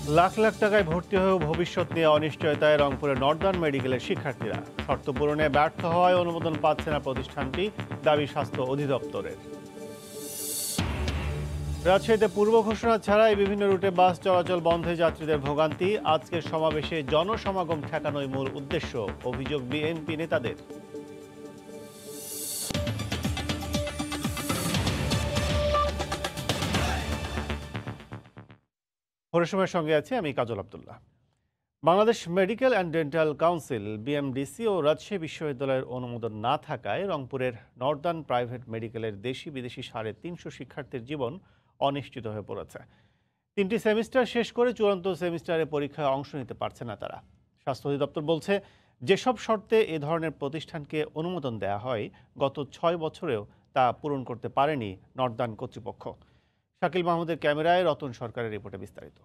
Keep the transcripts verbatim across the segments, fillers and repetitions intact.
লাখ লাখ টাকায় ভর্তি হয়েও ভবিষ্যৎ নিয়ে অনিশ্চয়তায় রংপুরের নর্দার্ন মেডিকেলের শিক্ষার্থীরা শর্ত পূরণে ব্যর্থ হওয়ায় অনুমোদন পাচ্ছে না প্রতিষ্ঠানটি, দাবি স্বাস্থ্য অধিদপ্তরের। রাজশাহীতে পূর্ব ঘোষণা ছাড়াই বিভিন্ন রুটে বাস চলাচল বন্ধে যাত্রীদের ভোগান্তি। আজকের সমাবেশে জনসমাগম ঠেকানোই মূল উদ্দেশ্য, অভিযোগ বিএনপি নেতাদের। পরিশ্রমের সঙ্গে আছে আমি Kajal Abdullah. Bangladesh medical and dental council BMDC ও রাজশাহী বিশ্ববিদ্যালয়ের অনুমোদন না থাকায় রংপুরের নর্দার্ন প্রাইভেট মেডিকেলের দেশি বিদেশি সাড়ে তিনশো শিক্ষার্থীর জীবন অনিশ্চিত হয়ে পড়েছে। তিনটি সেমিস্টার শেষ করে চূড়ান্ত সেমিস্টারে পরীক্ষায় অংশ নিতে পারছে না তারা। স্বাস্থ্য অধিদপ্তর বলছে, যেসব শর্তে এ ধরনের প্রতিষ্ঠানকে অনুমোদন দেওয়া হয় গত ছয় বছরেও তা পূরণ করতে পারেনি নর্দার্ন কর্তৃপক্ষ। শাকিল মাহমুদের ক্যামেরায় রতন সরকারের রিপোর্টে বিস্তারিত।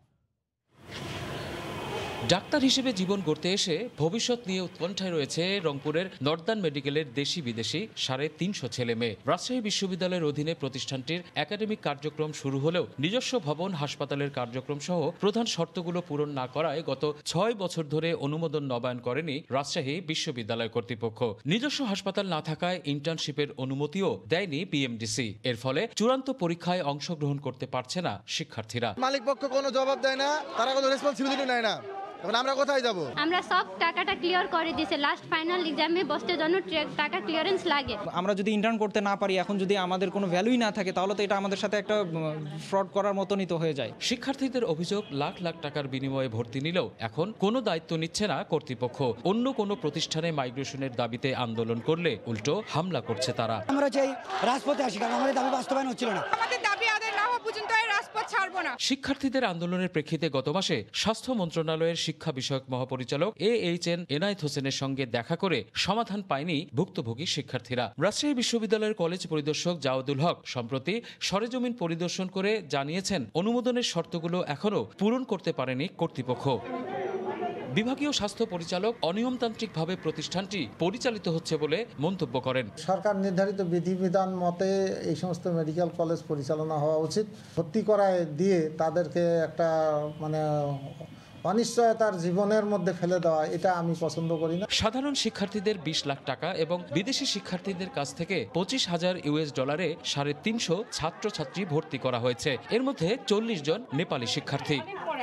ডাক্তার হিসেবে জীবন গড়তে এসে ভবিষ্যৎ নিয়ে উৎকণ্ঠায় রয়েছে রংপুরের নর্দার্ন মেডিকেলের দেশি বিদেশি সাড়ে তিনশো ছেলে মেয়ে। রাজশাহী বিশ্ববিদ্যালয়ের অধীনে প্রতিষ্ঠানটির একাডেমিক কার্যক্রম শুরু হলেও নিজস্ব ভবন, হাসপাতালের কার্যক্রম সহ প্রধান শর্তগুলো পূরণ না করায় গত ছয় বছর ধরে অনুমোদন নবায়ন করেনি রাজশাহী বিশ্ববিদ্যালয় কর্তৃপক্ষ। নিজস্ব হাসপাতাল না থাকায় ইন্টার্নশিপের অনুমতিও দেয়নি বিএমডিসি। এর ফলে চূড়ান্ত পরীক্ষায় অংশগ্রহণ করতে পারছে না শিক্ষার্থীরা। মালিক পক্ষ কোনো জবাব দেয় না, তারা কোনো রেসপন্সিবিলিটি নেয় না। আমরা কোথায় যাব? আমরা সব টাকাটা ক্লিয়ার করে দিয়েছে, লাস্ট ফাইনাল এক্সামে বসতে জন্য টাকা ক্লিয়ারেন্স লাগে। আমরা যদি ইন্টার্ন করতে না পারি, এখন যদি আমাদের কোনো ভ্যালুই না থাকে, তাহলে তো এটা আমাদের সাথে একটা ফ্রড করার মতনই তো হয়ে যায়। শিক্ষার্থীদের অভিযোগ, লাখ লাখ টাকার বিনিময়ে ভর্তি নিলেও এখন কোনো দায়িত্ব নিচ্ছে না কর্তৃপক্ষ। অন্য কোনো প্রতিষ্ঠানে মাইগ্রেশনের দাবিতে আন্দোলন করলে উল্টো হামলা করছে তারা। আমরা চাই রাজপথে আসি, কারণ আমাদের দাবি বাস্তবায়ন হচ্ছিল না। আমাদের দাবি আদায় না হওয়া পর্যন্ত রাজপথ ছাড়ব না। শিক্ষার্থীদের আন্দোলনের প্রেক্ষিতে গত মাসে স্বাস্থ্য মন্ত্রণালয়ের শিক্ষা বিষয়ক মহাপরিচালক এ এইচ এন এনায়েত হোসেনের সঙ্গে দেখা করে সমাধান পায়নি ভুক্তভোগী শিক্ষার্থীরা। রাজশাহী বিশ্ববিদ্যালয়ের কলেজ পরিদর্শক জাওদুল হক সম্প্রতি সরেজমিন পরিদর্শন করে জানিয়েছেন, অনুমোদনের শর্তগুলো এখনও পূরণ করতে পারেনি কর্তৃপক্ষ। বিভাগীয় স্বাস্থ্য পরিচালক অনিয়মতান্ত্রিকভাবে প্রতিষ্ঠানটি পরিচালিত হচ্ছে বলে মন্তব্য করেন। সরকার নির্ধারিত বিধিবিধান মতে এই সমস্ত মেডিকেল কলেজ পরিচালনা হওয়া উচিত। ভর্তি করায় দিয়ে তাদেরকে একটা মানে অনিশ্চয়তার জীবনের মধ্যে ফেলে দেওয়া, এটা আমি পছন্দ করি না। সাধারণ শিক্ষার্থীদের বিশ লাখ টাকা এবং বিদেশি শিক্ষার্থীদের কাছ থেকে পঁচিশ হাজার ইউএস ডলারে সাড়ে তিনশো ছাত্রছাত্রী ভর্তি করা হয়েছে। এর মধ্যে চল্লিশ জন নেপালি শিক্ষার্থী।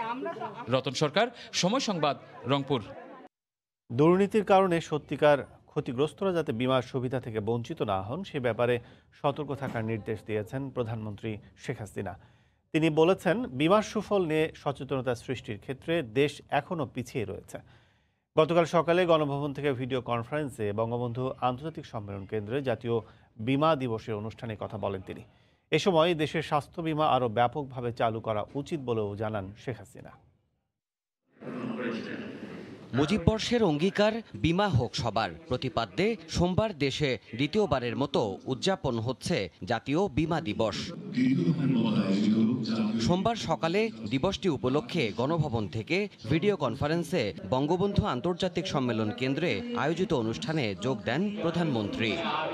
রতন সরকার, সময় সংবাদ, রংপুর। দুর্নীতির কারণে সত্যিকার ক্ষতিগ্রস্তরা যাতে বিমার সুবিধা থেকে বঞ্চিত না হন সে ব্যাপারে সতর্ক থাকার নির্দেশ দিয়েছেন প্রধানমন্ত্রী শেখ হাসিনা। তিনি বলেছেন, বিমার সুফল নিয়ে সচেতনতা সৃষ্টির ক্ষেত্রে দেশ এখনও পিছিয়ে রয়েছে। গতকাল সকালে গণভবন থেকে ভিডিও কনফারেন্সে বঙ্গবন্ধু আন্তর্জাতিক সম্মেলন কেন্দ্রে জাতীয় বিমা দিবসের অনুষ্ঠানে কথা বলেন তিনি। এ সময় দেশের স্বাস্থ্য বিমা আরও ব্যাপকভাবে চালু করা উচিত বলেও জানান শেখ হাসিনা। মুজিববর্ষের অঙ্গীকার বিমা হোক সবার প্রতিপাদ্যে সোমবার দেশে দ্বিতীয়বারের মতো উদযাপন হচ্ছে জাতীয় বিমা দিবস। সোমবার সকালে দিবসটি উপলক্ষে গণভবন থেকে ভিডিও কনফারেন্সে বঙ্গবন্ধু আন্তর্জাতিক সম্মেলন কেন্দ্রে আয়োজিত অনুষ্ঠানে যোগ দেন প্রধানমন্ত্রী।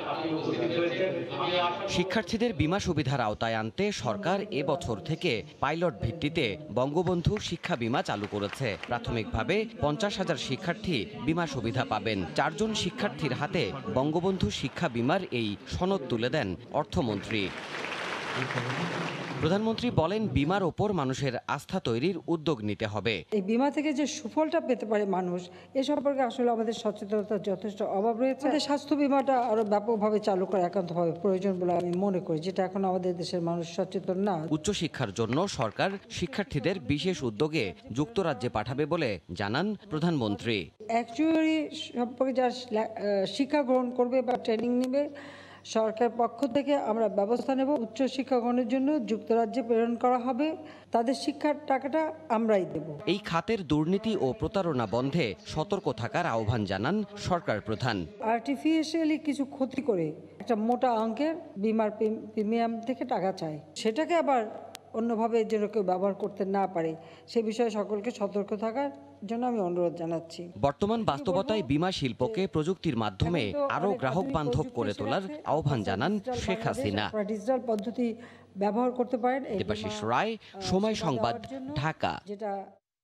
শিক্ষার্থীদের বিমা সুবিধার আওতায় আনতে সরকার এবছর থেকে পাইলট ভিত্তিতে বঙ্গবন্ধু শিক্ষা বিমা চালু করেছে। প্রাথমিকভাবে পঞ্চাশ হাজার শিক্ষার্থী বিমা সুবিধা পাবেন। চারজন শিক্ষার্থীর হাতে বঙ্গবন্ধু শিক্ষা বিমার এই সনদ তুলে দেন অর্থমন্ত্রী। প্রধানমন্ত্রী বলেন, বিমার ওপর মানুষের আস্থা তৈরির উদ্যোগ নিতে হবে। এই বিমা থেকে যে সুফলটা পেতে পারে মানুষ, এ সম্পর্কে আসলে আমাদের সচেতনতার যথেষ্ট অভাব রয়েছে। আমাদের স্বাস্থ্য বিমাটা আরো ব্যাপকভাবে চালু করা একান্তভাবে প্রয়োজন বলে আমি মনে করি, যেটা এখন আমাদের দেশের মানুষ সচেতন না। উচ্চশিক্ষার জন্য সরকার শিক্ষার্থীদের বিশেষ উদ্যোগে যুক্তরাজ্যে পাঠাবে বলে জানান প্রধানমন্ত্রী। অ্যাকচুয়ালি সম্পর্কে যারা শিক্ষা গ্রহণ করবে বা ট্রেনিং নেবে, সরকার পক্ষ থেকে আমরা ব্যবস্থা নেব। উচ্চশিক্ষা গ্রহণের জন্য যুক্তরাজ্যে প্রেরণ করা হবে, তাদের শিক্ষার টাকাটা আমরাই দেব। এই খাতের দুর্নীতি ও প্রতারণা বন্ধে সতর্ক থাকার আহ্বান জানান সরকার প্রধান। আর্টিফিশিয়ালি কিছু ক্ষতি করে একটা মোটা অঙ্কের বিমার প্রিমিয়াম থেকে টাকা চায়, সেটাকে আবার অন্যভাবে যেন কেউ ব্যবহার করতে না পারে সে বিষয়ে সকলকে সতর্ক থাকার জন্য আমি অনুরোধ জানাচ্ছি। বর্তমান বাস্তবতায় বিমা শিল্পকে প্রযুক্তির মাধ্যমে আরও গ্রাহক বান্ধব করে তোলার আহ্বান জানান শেখ হাসিনা। ডিজিটাল পদ্ধতি ব্যবহার করতে পারেন। দেবাশিস রায়, সময় সংবাদ, ঢাকা।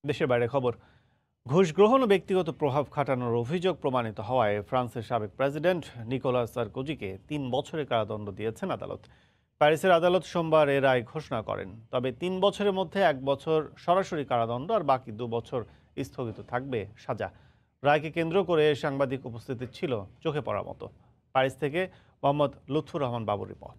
দেশের বাইরে খবর, ঘুষ গ্রহণ ও ব্যক্তিগত প্রভাব খাটানোর অভিযোগ প্রমাণিত হওয়ায় ফ্রান্সের সাবেক প্রেসিডেন্ট নিকোলাস সারকোজিকে তিন বছরের কারাদণ্ড দিয়েছেন আদালত। প্যারিসের আদালত সোমবার এ রায় ঘোষণা করেন। তবে তিন বছরের মধ্যে এক বছর সরাসরি কারাদণ্ড আর বাকি দু বছর স্থগিত থাকবে সাজা। রায়কে কেন্দ্র করে সাংবাদিক উপস্থিতি ছিল চোখে পড়ার মতো। প্যারিস থেকে মোহাম্মদ লুৎফুর রহমান বাবুর রিপোর্ট।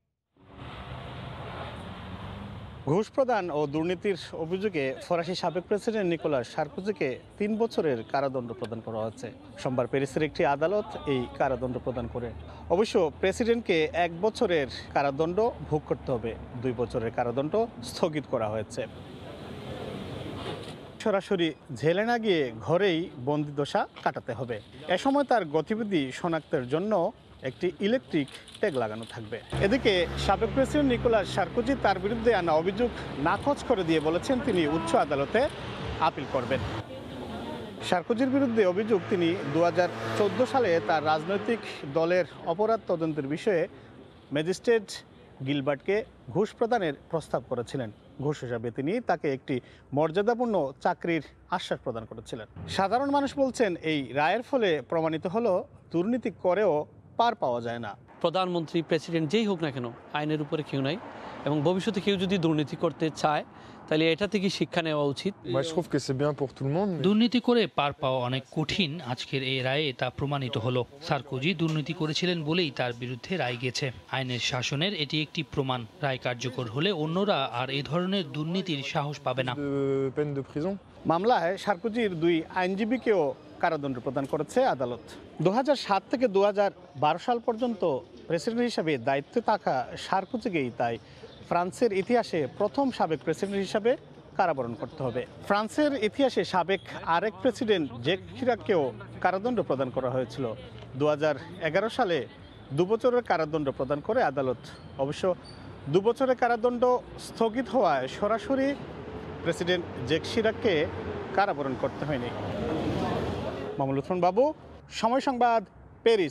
ঘুষ প্রদান ও দুর্নীতির অভিযোগে ফরাসি সাবেক প্রেসিডেন্ট নিকোলাস সারকোজিকে তিন বছরের কারাদণ্ড প্রদান করা হয়েছে। সোমবার প্যারিসের একটি আদালত এই কারাদণ্ড প্রদান করে। অবশ্য প্রেসিডেন্টকে এক বছরের কারাদণ্ড ভোগ করতে হবে, দুই বছরের কারাদণ্ড স্থগিত করা হয়েছে। সরাসরি জেলে না গিয়ে ঘরেই বন্দিদশা কাটাতে হবে। এ সময় তার গতিবিধি শনাক্তের জন্য একটি ইলেকট্রিক ট্যাগ লাগানো থাকবে। এদিকে সাবেক প্রেসিডেন্ট নিকোলাস সারকোজি তার বিরুদ্ধে আনা অভিযোগ নাকচ করে দিয়ে বলেছেন তিনি উচ্চ আদালতে আপিল করবেন। সারকোজির বিরুদ্ধে অভিযোগ, তিনি দু হাজার চোদ্দো সালে তার রাজনৈতিক দলের অপরাধ তদন্তের বিষয়ে ম্যাজিস্ট্রেট গিলবার্টকে ঘুষ প্রদানের প্রস্তাব করেছিলেন। ঘুষ হিসাবে তিনি তাকে একটি মর্যাদাপূর্ণ চাকরির আশ্বাস প্রদান করেছিলেন। সাধারণ মানুষ বলছেন এই রায়ের ফলে প্রমাণিত হলো দুর্নীতি করেও পার পাওয়া যায় না। প্রধানমন্ত্রী, প্রেসিডেন্ট যেই হোক না কেন, আইনের উপরে কেউ নাই, এবং ভবিষ্যতে কেউ যদি দুর্নীতি করতে চায় তাহলে এটা থেকে শিক্ষা নেওয়া উচিত। দুর্নীতি করে পার পাওয়া অনেক কঠিন, আজকের এই রায়ে তা প্রমাণিত হলো। সারকোজি দুর্নীতি করেছিলেন বলেই তার বিরুদ্ধে রায় গেছে। আইনের শাসনের এটি একটি প্রমাণ। রায় কার্যকর হলে অন্যরা আর এই ধরনের দুর্নীতির সাহস পাবে না। মামলায় সারকোজির দুই আইনজীবীকেও কারাদণ্ড প্রদান করেছে আদালত। দু হাজার সাত থেকে দু হাজার বারো সাল পর্যন্ত প্রেসিডেন্ট হিসাবে দায়িত্বে থাকা সারকোজিকেই তাই ফ্রান্সের ইতিহাসে প্রথম সাবেক প্রেসিডেন্ট হিসাবে কারাবরণ করতে হবে। ফ্রান্সের ইতিহাসে সাবেক আরেক প্রেসিডেন্ট জ্যাক শিরাককেও কারাদণ্ড প্রদান করা হয়েছিল। দু হাজার এগারো সালে দু বছরের কারাদণ্ড প্রদান করে আদালত। অবশ্য দু বছরের কারাদণ্ড স্থগিত হওয়ায় সরাসরি প্রেসিডেন্ট জ্যাক শিরাককে কারাবরণ করতে হয়নি। মামুল উসমান বাবু, সময় সংবাদ, প্যারিস।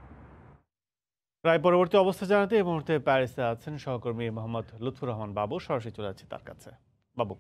রায় পরবর্তী অবস্থা জানাতে এই মুহূর্তে প্যারিসে আছেন সহকর্মী মোহাম্মদ লুৎফুর রহমান বাবু। সরাসরি চলে যাচ্ছি তার কাছে। বাবু,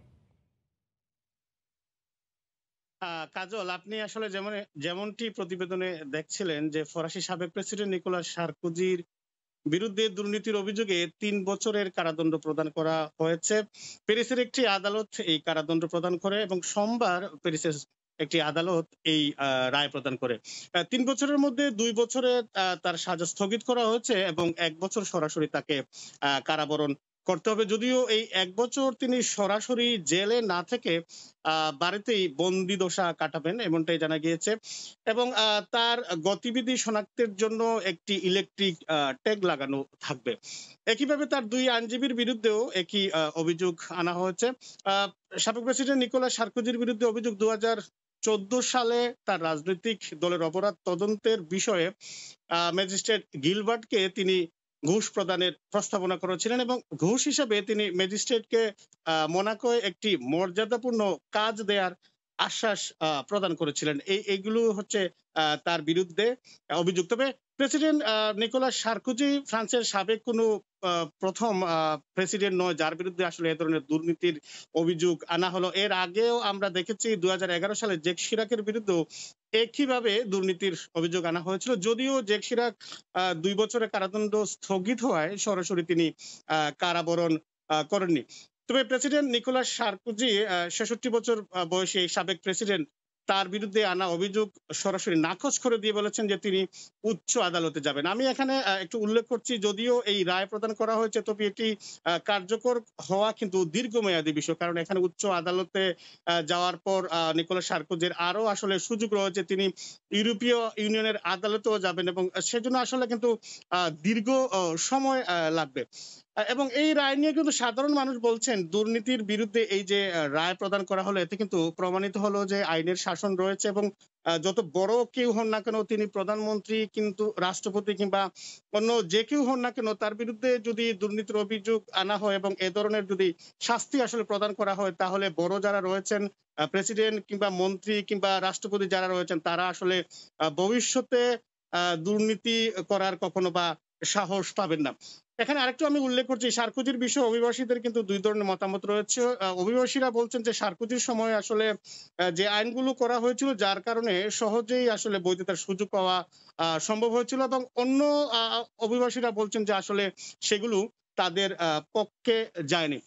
কাজল, আপনি আসলে যেমন যেমনটি প্রতিবেদনে দেখছিলেন যে ফরাসি সাবেক প্রেসিডেন্ট নিকোলাস সারকোজির বিরুদ্ধে দুর্নীতির অভিযোগে তিন বছরের কারাদণ্ড প্রদান করা হয়েছে। প্যারিসের একটি আদালত এই কারাদণ্ড প্রদান করে এবং সোমবার প্যারিসের একটি আদালত এই রায় প্রদান করে। তিন বছরের মধ্যে দুই বছরে তার সাজা স্থগিত করা হয়েছে এবং এক বছর সরাসরি তাকে কারাবরণ করতে হবে। যদিও এই এক বছর তিনি সরাসরি জেলে না থেকে আহ বাড়িতেই বন্দি দশা কাটাবেন এমনটাই জানা গিয়েছে এবং তার গতিবিধি শনাক্তের জন্য একটি ইলেকট্রিক ট্যাগ লাগানো থাকবে। একইভাবে তার দুই আইনজীবীর বিরুদ্ধেও একই অভিযোগ আনা হয়েছে। আহ সাবেক প্রেসিডেন্ট নিকোলাস সারকোজির বিরুদ্ধে অভিযোগ দু হাজার চোদ্দ সালে তার রাজনৈতিক দলের অপরাধ তদন্তের বিষয়ে আহ ম্যাজিস্ট্রেট গিলবার্টকে তিনি ঘুষ প্রদানের প্রস্তাবনা করেছিলেন এবং ঘুষ হিসাবে তিনি ম্যাজিস্ট্রেটকে আহ মোনাকোয় একটি মর্যাদাপূর্ণ কাজ দেওয়ার আশ্বাস আহ প্রদান করেছিলেন। এই এইগুলো হচ্ছে আহ তার বিরুদ্ধে অভিযোগ। তবে প্রেসিডেন্ট আহ নিকোলাস সারকোজি ফ্রান্সের সাবেক কোনো প্রথম প্রেসিডেন্ট নয় যার বিরুদ্ধে আসলে এ ধরনের দুর্নীতির অভিযোগ আনা হলো। এর আগেও আমরা দেখেছি দু হাজার এগারো সালে জ্যাক শিরাকের বিরুদ্ধেও একইভাবে দুর্নীতির অভিযোগ আনা হয়েছিল। যদিও জ্যাক শিরাক আহ দুই বছরের কারাদণ্ড স্থগিত হওয়ায় সরাসরি তিনি আহ কারাবরণ করেননি। তবে প্রেসিডেন্ট নিকোলাস সারকোজি ছেষট্টি বছর বয়সী এই সাবেক প্রেসিডেন্ট, তার বিরুদ্ধে আনা অভিযোগ সরাসরি নাকচ করে দিয়ে বলেছেন যে তিনি উচ্চ আদালতে যাবেন। আমি এখানে একটু উল্লেখ করছি, যদিও এই রায় প্রদান করা হয়েছে তবে এটি কার্যকর হওয়া কিন্তু দীর্ঘমেয়াদী বিষয়, কারণ এখানে উচ্চ আদালতে যাওয়ার পর নিকোলাস সারকোজির আরো আসলে সুযোগ রয়েছে, তিনি ইউরোপীয় ইউনিয়নের আদালতেও যাবেন এবং সেজন্য আসলে কিন্তু আহ দীর্ঘ সময় লাগবে। এবং এই রায় নিয়ে কিন্তু সাধারণ মানুষ বলছেন দুর্নীতির বিরুদ্ধে এই যে রায় প্রদান করা হলো এতে কিন্তু প্রমাণিত হলো যে আইনের শাসন রয়েছে এবং যত বড় কেউ হন না কেন, তিনি প্রধানমন্ত্রী কিন্তু রাষ্ট্রপতি কিংবা অন্য যে কেউ হন না কেন, তার বিরুদ্ধে যদি দুর্নীতির অভিযোগ আনা হয় এবং এ ধরনের যদি শাস্তি আসলে প্রদান করা হয় তাহলে বড় যারা রয়েছেন প্রেসিডেন্ট কিংবা মন্ত্রী কিংবা রাষ্ট্রপতি যারা রয়েছেন তারা আসলে ভবিষ্যতে আহ দুর্নীতি করার কখনো বা সাহস পাবেন না। এখানে আরেকটু আমি উল্লেখ করছি, সার্কোজির বিষয়ে অভিবাসীদের কিন্তু দুই ধরনের মতামত রয়েছে। আহ, অভিবাসীরা বলছেন যে সার্কোজির সময় আসলে আহ, যে আইনগুলো করা হয়েছিল যার কারণে সহজেই আসলে বৈধতার সুযোগ পাওয়া আহ, সম্ভব হয়েছিল, এবং অন্য আহ, অভিবাসীরা বলছেন যে আসলে সেগুলো তাদের আহ, পক্ষে যায়নি।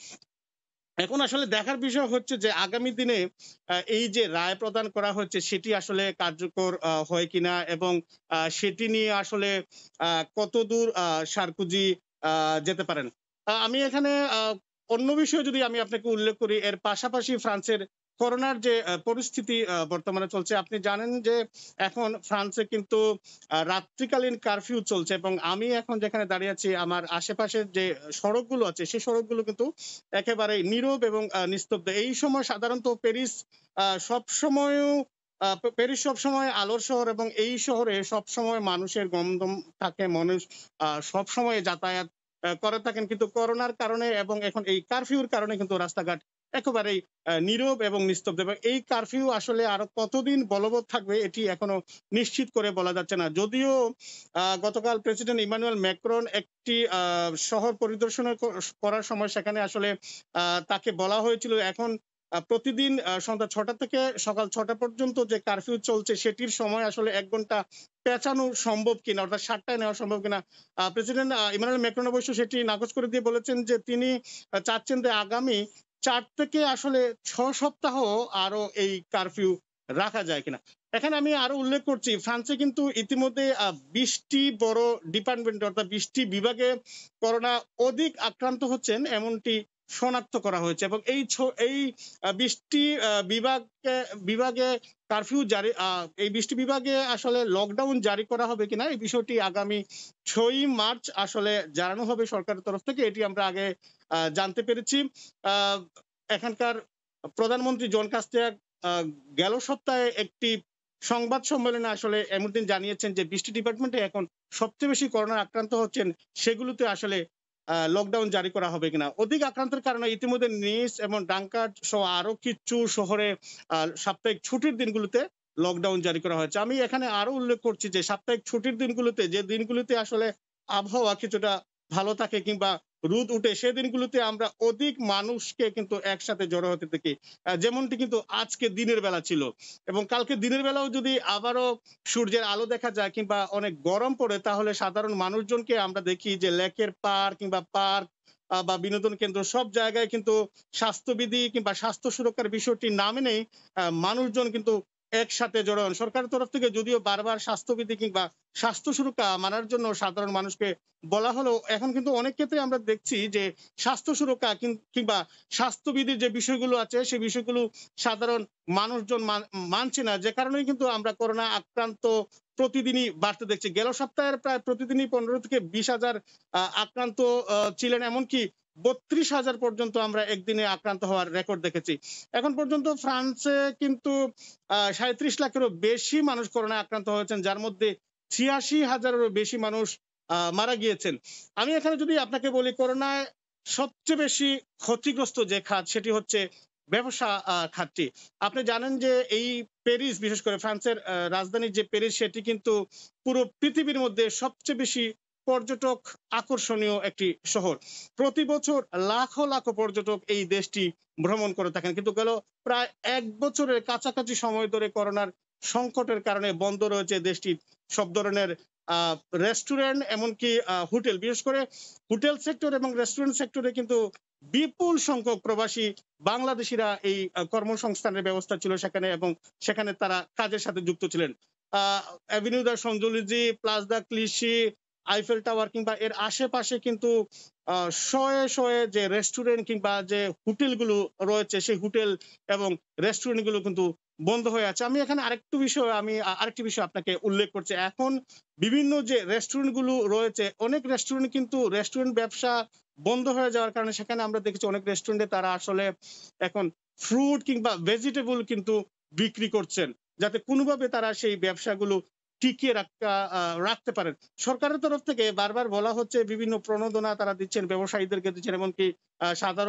এখন আসলে দেখার বিষয় হচ্ছে যে আগামী দিনে আহ, এই যে রায় প্রদান করা হচ্ছে সেটি আসলে কার্যকর আহ, হয় কিনা, এবং আহ, সেটি নিয়ে আসলে আহ, কতদূর আহ, সার্কোজি আহ, যেতে পারেন। আহ, আমি এখানে আহ, অন্য বিষয় যদি আমি আপনাকে উল্লেখ করি, এর পাশাপাশি ফ্রান্সের করোনার যে আহ, পরিস্থিতি আহ, বর্তমানে চলছে, আপনি জানেন যে এখন ফ্রান্সে কিন্তু আহ, রাত্রিকালীন কারফিউ চলছে, এবং আমি এখন যেখানে দাঁড়িয়ে আছি আমার আশেপাশের যে সড়কগুলো আছে সেই সড়কগুলো কিন্তু একেবারে নীরব এবং আহ, নিস্তব্ধ। এই সময় সাধারণত প্যারিস আহ, সবসময়ও আহ, প- প্যারিস সবসময় আলোর শহর, এবং এই শহরে সবসময় মানুষের গমদম থাকে, মানুষ আহ, সবসময় যাতায়াত আহ, করে থাকেন, কিন্তু করোনার কারণে এবং এখন এই কারফিউর কারণে কিন্তু রাস্তাঘাট একেবারেই আহ, নীরব এবং নিস্তব্ধ। এবং এই কারফিউ আসলে আরো কতদিন বলবৎ থাকবে এটি এখনো নিশ্চিত করে বলা যাচ্ছে না। যদিও আহ, গতকাল প্রেসিডেন্ট ইমানুয়েল ম্যাক্রন একটি আহ, শহর পরিদর্শন করার সময় সেখানে আসলে আহ, তাকে বলা হয়েছিল এখন আহ, প্রতিদিন আহ, সন্ধ্যা ছটা থেকে সকাল ছটা পর্যন্ত যে কারফিউ চলছে সেটির সময় আসলে এক ঘন্টা পেঁচানো সম্ভব কিনা, অর্থাৎ সাতটায় নেওয়া সম্ভব কিনা। প্রেসিডেন্ট ইমানুয়েল ম্যাক্রন অবশ্য সেটি নাকচ করে দিয়ে বলেছেন যে তিনি আহ, চাচ্ছেন যে আগামী চার থেকে আসলে ছ সপ্তাহ আরো এই কারফিউ রাখা যায় কিনা। এখানে আমি আরো উল্লেখ করছি, ফ্রান্সে কিন্তু ইতিমধ্যে বিশটি বড় ডিপার্টমেন্ট অর্থাৎ বিশটি বিভাগে করোনা অধিক আক্রান্ত হচ্ছেন এমনটি শনাক্ত করা হয়েছে, এবং এই ছ- এই বিশটি বিভাগে বিভাগে কারফিউ জারি আহ, এই বিশটি বিভাগে আসলে লকডাউন জারি করা হবে কিনা এই বিষয়টি আগামী ছয়ই মার্চ আসলে জানানো হবে সরকারের তরফ থেকে, এটি আমরা আগে আহ, জানতে পেরেছি। আহ, এখানকার প্রধানমন্ত্রী জন কাস্তেক আহ, গেল সপ্তাহে একটি সংবাদ সম্মেলনে আসলে এমন দিন জানিয়েছেন যে বিশটি ডিপার্টমেন্টে এখন সবচেয়ে বেশি করোনা আক্রান্ত হচ্ছেন সেগুলোতে আসলে লকডাউন জারি করা হবে কিনা। অধিক আক্রান্তের কারণে ইতিমধ্যে নিস এবং ডাঙ্কার্ড সহ আরো কিছু শহরে আহ, সাপ্তাহিক ছুটির দিনগুলোতে লকডাউন জারি করা হয়েছে। আমি এখানে আরো উল্লেখ করছি যে সাপ্তাহিক ছুটির দিনগুলোতে, যে দিনগুলোতে আসলে আবহাওয়া কিছুটা ভালো থাকে কিংবা রোদ উঠে, সে দিনগুলোতে আমরা অধিক মানুষকে কিন্তু একসাথে জড়ো হতে দেখি, আহ, যেমনটি কিন্তু আজকে দিনের বেলা ছিল, এবং কালকে দিনের বেলাও যদি আবারও সূর্যের আলো দেখা যায় কিংবা অনেক গরম পড়ে তাহলে সাধারণ মানুষজনকে আমরা দেখি যে লেকের পার কিংবা পার্ক আহ, বা বিনোদন কেন্দ্র সব জায়গায় কিন্তু স্বাস্থ্যবিধি কিংবা স্বাস্থ্য সুরক্ষার বিষয়টি না মেনেই আহ, মানুষজন কিন্তু একসাথে জড়ো হন। সরকারের তরফ থেকে যদিও বারবার স্বাস্থ্যবিধি কিংবা স্বাস্থ্য সুরক্ষা মানার জন্য সাধারণ মানুষকে বলা হলো, এখন কিন্তু অনেক ক্ষেত্রে আমরা দেখছি যে স্বাস্থ্য সুরক্ষা কিং- কিংবা স্বাস্থ্যবিধির যে বিষয়গুলো আছে সেই বিষয়গুলো সাধারণ মানুষজন মান- মানছে না, যে কারণে কিন্তু আমরা করোনা আক্রান্ত প্রতিদিনই বাড়তে দেখছি। গেল সপ্তাহের প্রায় প্রতিদিনই পনেরো থেকে বিশ হাজার আহ, আক্রান্ত আহ, ছিলেন, এমনকি বত্রিশ হাজার পর্যন্ত আমরা একদিনে আক্রান্ত হওয়ার রেকর্ড দেখেছি। এখন পর্যন্ত ফ্রান্সে কিন্তু আহ সাঁত্রিশ লাখেরও বেশি মানুষ করোনা আক্রান্ত হয়েছেন, যার মধ্যে ছিয়াশি হাজারেরও বেশি মানুষ আহ মারা গিয়েছেন। আমি এখানে যদি আপনাকে বলি, করোনায় সবচেয়ে বেশি ক্ষতিগ্রস্ত যে খাত সেটি হচ্ছে ব্যবসা আহ, খাতটি। আপনি জানেন যে এই প্যারিস, বিশেষ করে ফ্রান্সের আহ, রাজধানী যে প্যারিস, সেটি কিন্তু পুরো পৃথিবীর মধ্যে সবচেয়ে বেশি পর্যটক আকর্ষণীয় একটি শহর। প্রতি বছর লাখো লাখো পর্যটক এই দেশটি ভ্রমণ করে থাকেন, কিন্তু গেল প্রায় এক বছরের কাছাকাছি সময় ধরে করোনার সংকটের কারণে বন্ধ রয়েছে দেশটির সব ধরনের আহ রেস্টুরেন্ট, এমনকি আহ, হোটেল। বিশেষ করে হোটেল সেক্টর এবং রেস্টুরেন্ট সেক্টরে কিন্তু বিপুল সংখ্যক প্রবাসী বাংলাদেশিরা এই আহ, কর্মসংস্থানের ব্যবস্থা ছিল সেখানে, এবং সেখানে তারা কাজের সাথে যুক্ত ছিলেন। Ah avenue des Champs Élysées, place de Clichy, Eiffel tower কিংবা এর আশেপাশে কিন্তু আহ শয়ে শয়ে যে রেস্টুরেন্ট কিংবা যে হোটেলগুলো রয়েছে সেই হোটেল এবং রেস্টুরেন্ট গুলো কিন্তু বন্ধ হয়ে আছে। আমি এখানে আরেকটু বিষয় আমি আ- আরেকটি বিষয় আপনাকে উল্লেখ করছি। এখন বিভিন্ন যে রেস্টুরেন্ট গুলো রয়েছে, অনেক রেস্টুরেন্ট কিন্তু রেস্টুরেন্ট ব্যবসা বন্ধ হয়ে যাওয়ার কারণে সেখানে আমরা দেখেছি অনেক রেস্টুরেন্টে তারা আসলে এখন ফ্রুট কিংবা ভেজিটেবল কিন্তু বিক্রি করছেন, যাতে কোনোভাবে তারা সেই ব্যবসাগুলো টিকিয়ে রাখা আহ, রাখতে পারেন। সরকারের তরফ থেকে বারবার বলা হচ্ছে, বিভিন্ন প্রণোদনা তারা দিচ্ছেন, ব্যবসায়ীদেরকে দিচ্ছেন, এমনকি আহ, সাধারণ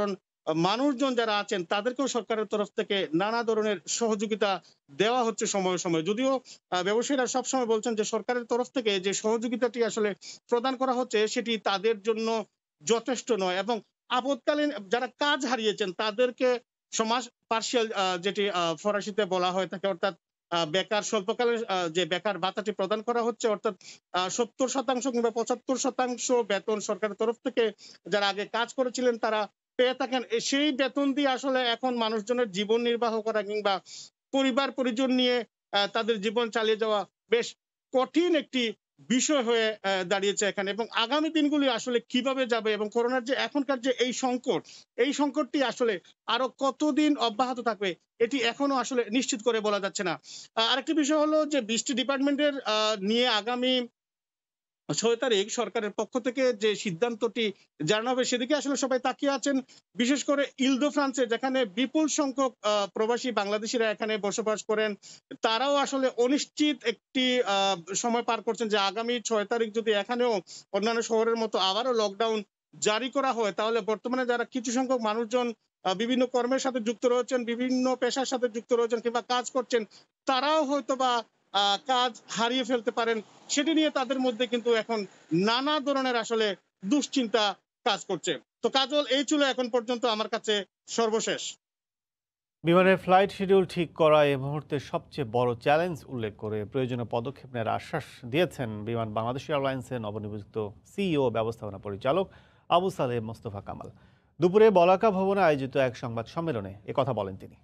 মানুষজন যারা আছেন তাদেরকেও সরকারের তরফ থেকে নানা ধরনের সহযোগিতা দেওয়া হচ্ছে সময়ে সময়ে। যদিও ব্যবসায়ীরা সবসময় বলছেন যে সরকারের তরফ থেকে যে সহযোগিতাটি আসলে প্রদান করা হচ্ছে সেটি তাদের জন্য যথেষ্ট নয়, এবং আপৎকালীন যারা কাজ হারিয়েছেন তাদেরকে সমাজ পার্সিয়াল যেটি ফরাসিতে বলা হয় থাকে, অর্থাৎ বেকার স্বল্পকালের যে বেকার ভাতাটি প্রদান করা হচ্ছে, অর্থাৎ সত্তর শতাংশ কিংবা পঁচাত্তর শতাংশ বেতন সরকারের তরফ থেকে যারা আগে কাজ করেছিলেন তারা পেয়ে থাকেন। সেই বেতন দিয়ে আসলে এখন মানুষজনের জীবন নির্বাহ করা কিংবা পরিবার পরিজন নিয়ে তাদের জীবন চালিয়ে যাওয়া বেশ কঠিন একটি বিষয় হয়ে দাঁড়িয়েছে এখানে। এবং আগামী দিনগুলি আসলে কিভাবে যাবে এবং করোনার যে এখনকার যে এই সংকট, এই সংকটটি আসলে আরো কতদিন অব্যাহত থাকবে এটি এখনো আসলে নিশ্চিত করে বলা যাচ্ছে না। আরেকটি বিষয় হলো যে বৃষ্টি ডিপার্টমেন্টের নিয়ে আগামী ছয় তারিখ সরকারের পক্ষ থেকে যে সিদ্ধান্তটি জানানো হবে সেদিকে আসলে সবাই তাকিয়ে আছেন। বিশেষ করে ইলদো ফ্রান্সে যেখানে বিপুল সংখ্যক প্রবাসী বাংলাদেশিরা এখানে বসবাস করেন, তারাও আসলে অনিশ্চিত একটি সময় পার করছেন যে আগামী ছয় তারিখ যদি এখানেও অন্যান্য শহরের মতো আবারও লকডাউন জারি করা হয় তাহলে বর্তমানে যারা কিছু সংখ্যক মানুষজন বিভিন্ন কর্মের সাথে যুক্ত রয়েছেন, বিভিন্ন পেশার সাথে যুক্ত রয়েছেন কিংবা কাজ করছেন, তারাও হয়তো বা কাজ হারিয়ে ফেলতে পারেন। সেটি নিয়ে তাদের মধ্যে কিন্তু এখন নানা ধরনের আসলে দুশ্চিন্তা কাজ করছে। তো কাজল, এই ছিল এখন পর্যন্ত আমার কাছে সর্বশেষ। বিমানের ফ্লাইট শিডিউল ঠিক করা এই মুহূর্তে সবচেয়ে বড় চ্যালেঞ্জ উল্লেখ করে প্রয়োজনীয় পদক্ষেপ নেওয়ার আশ্বাস দিয়েছেন বিমান বাংলাদেশ এয়ারলাইন্সের নবনিযুক্ত সিইও ব্যবস্থাপনা পরিচালক আবু সালেহ মোস্তফা কামাল। দুপুরে বলাকা ভবনে আয়োজিত এক সংবাদ সম্মেলনে একথা বলেন তিনি।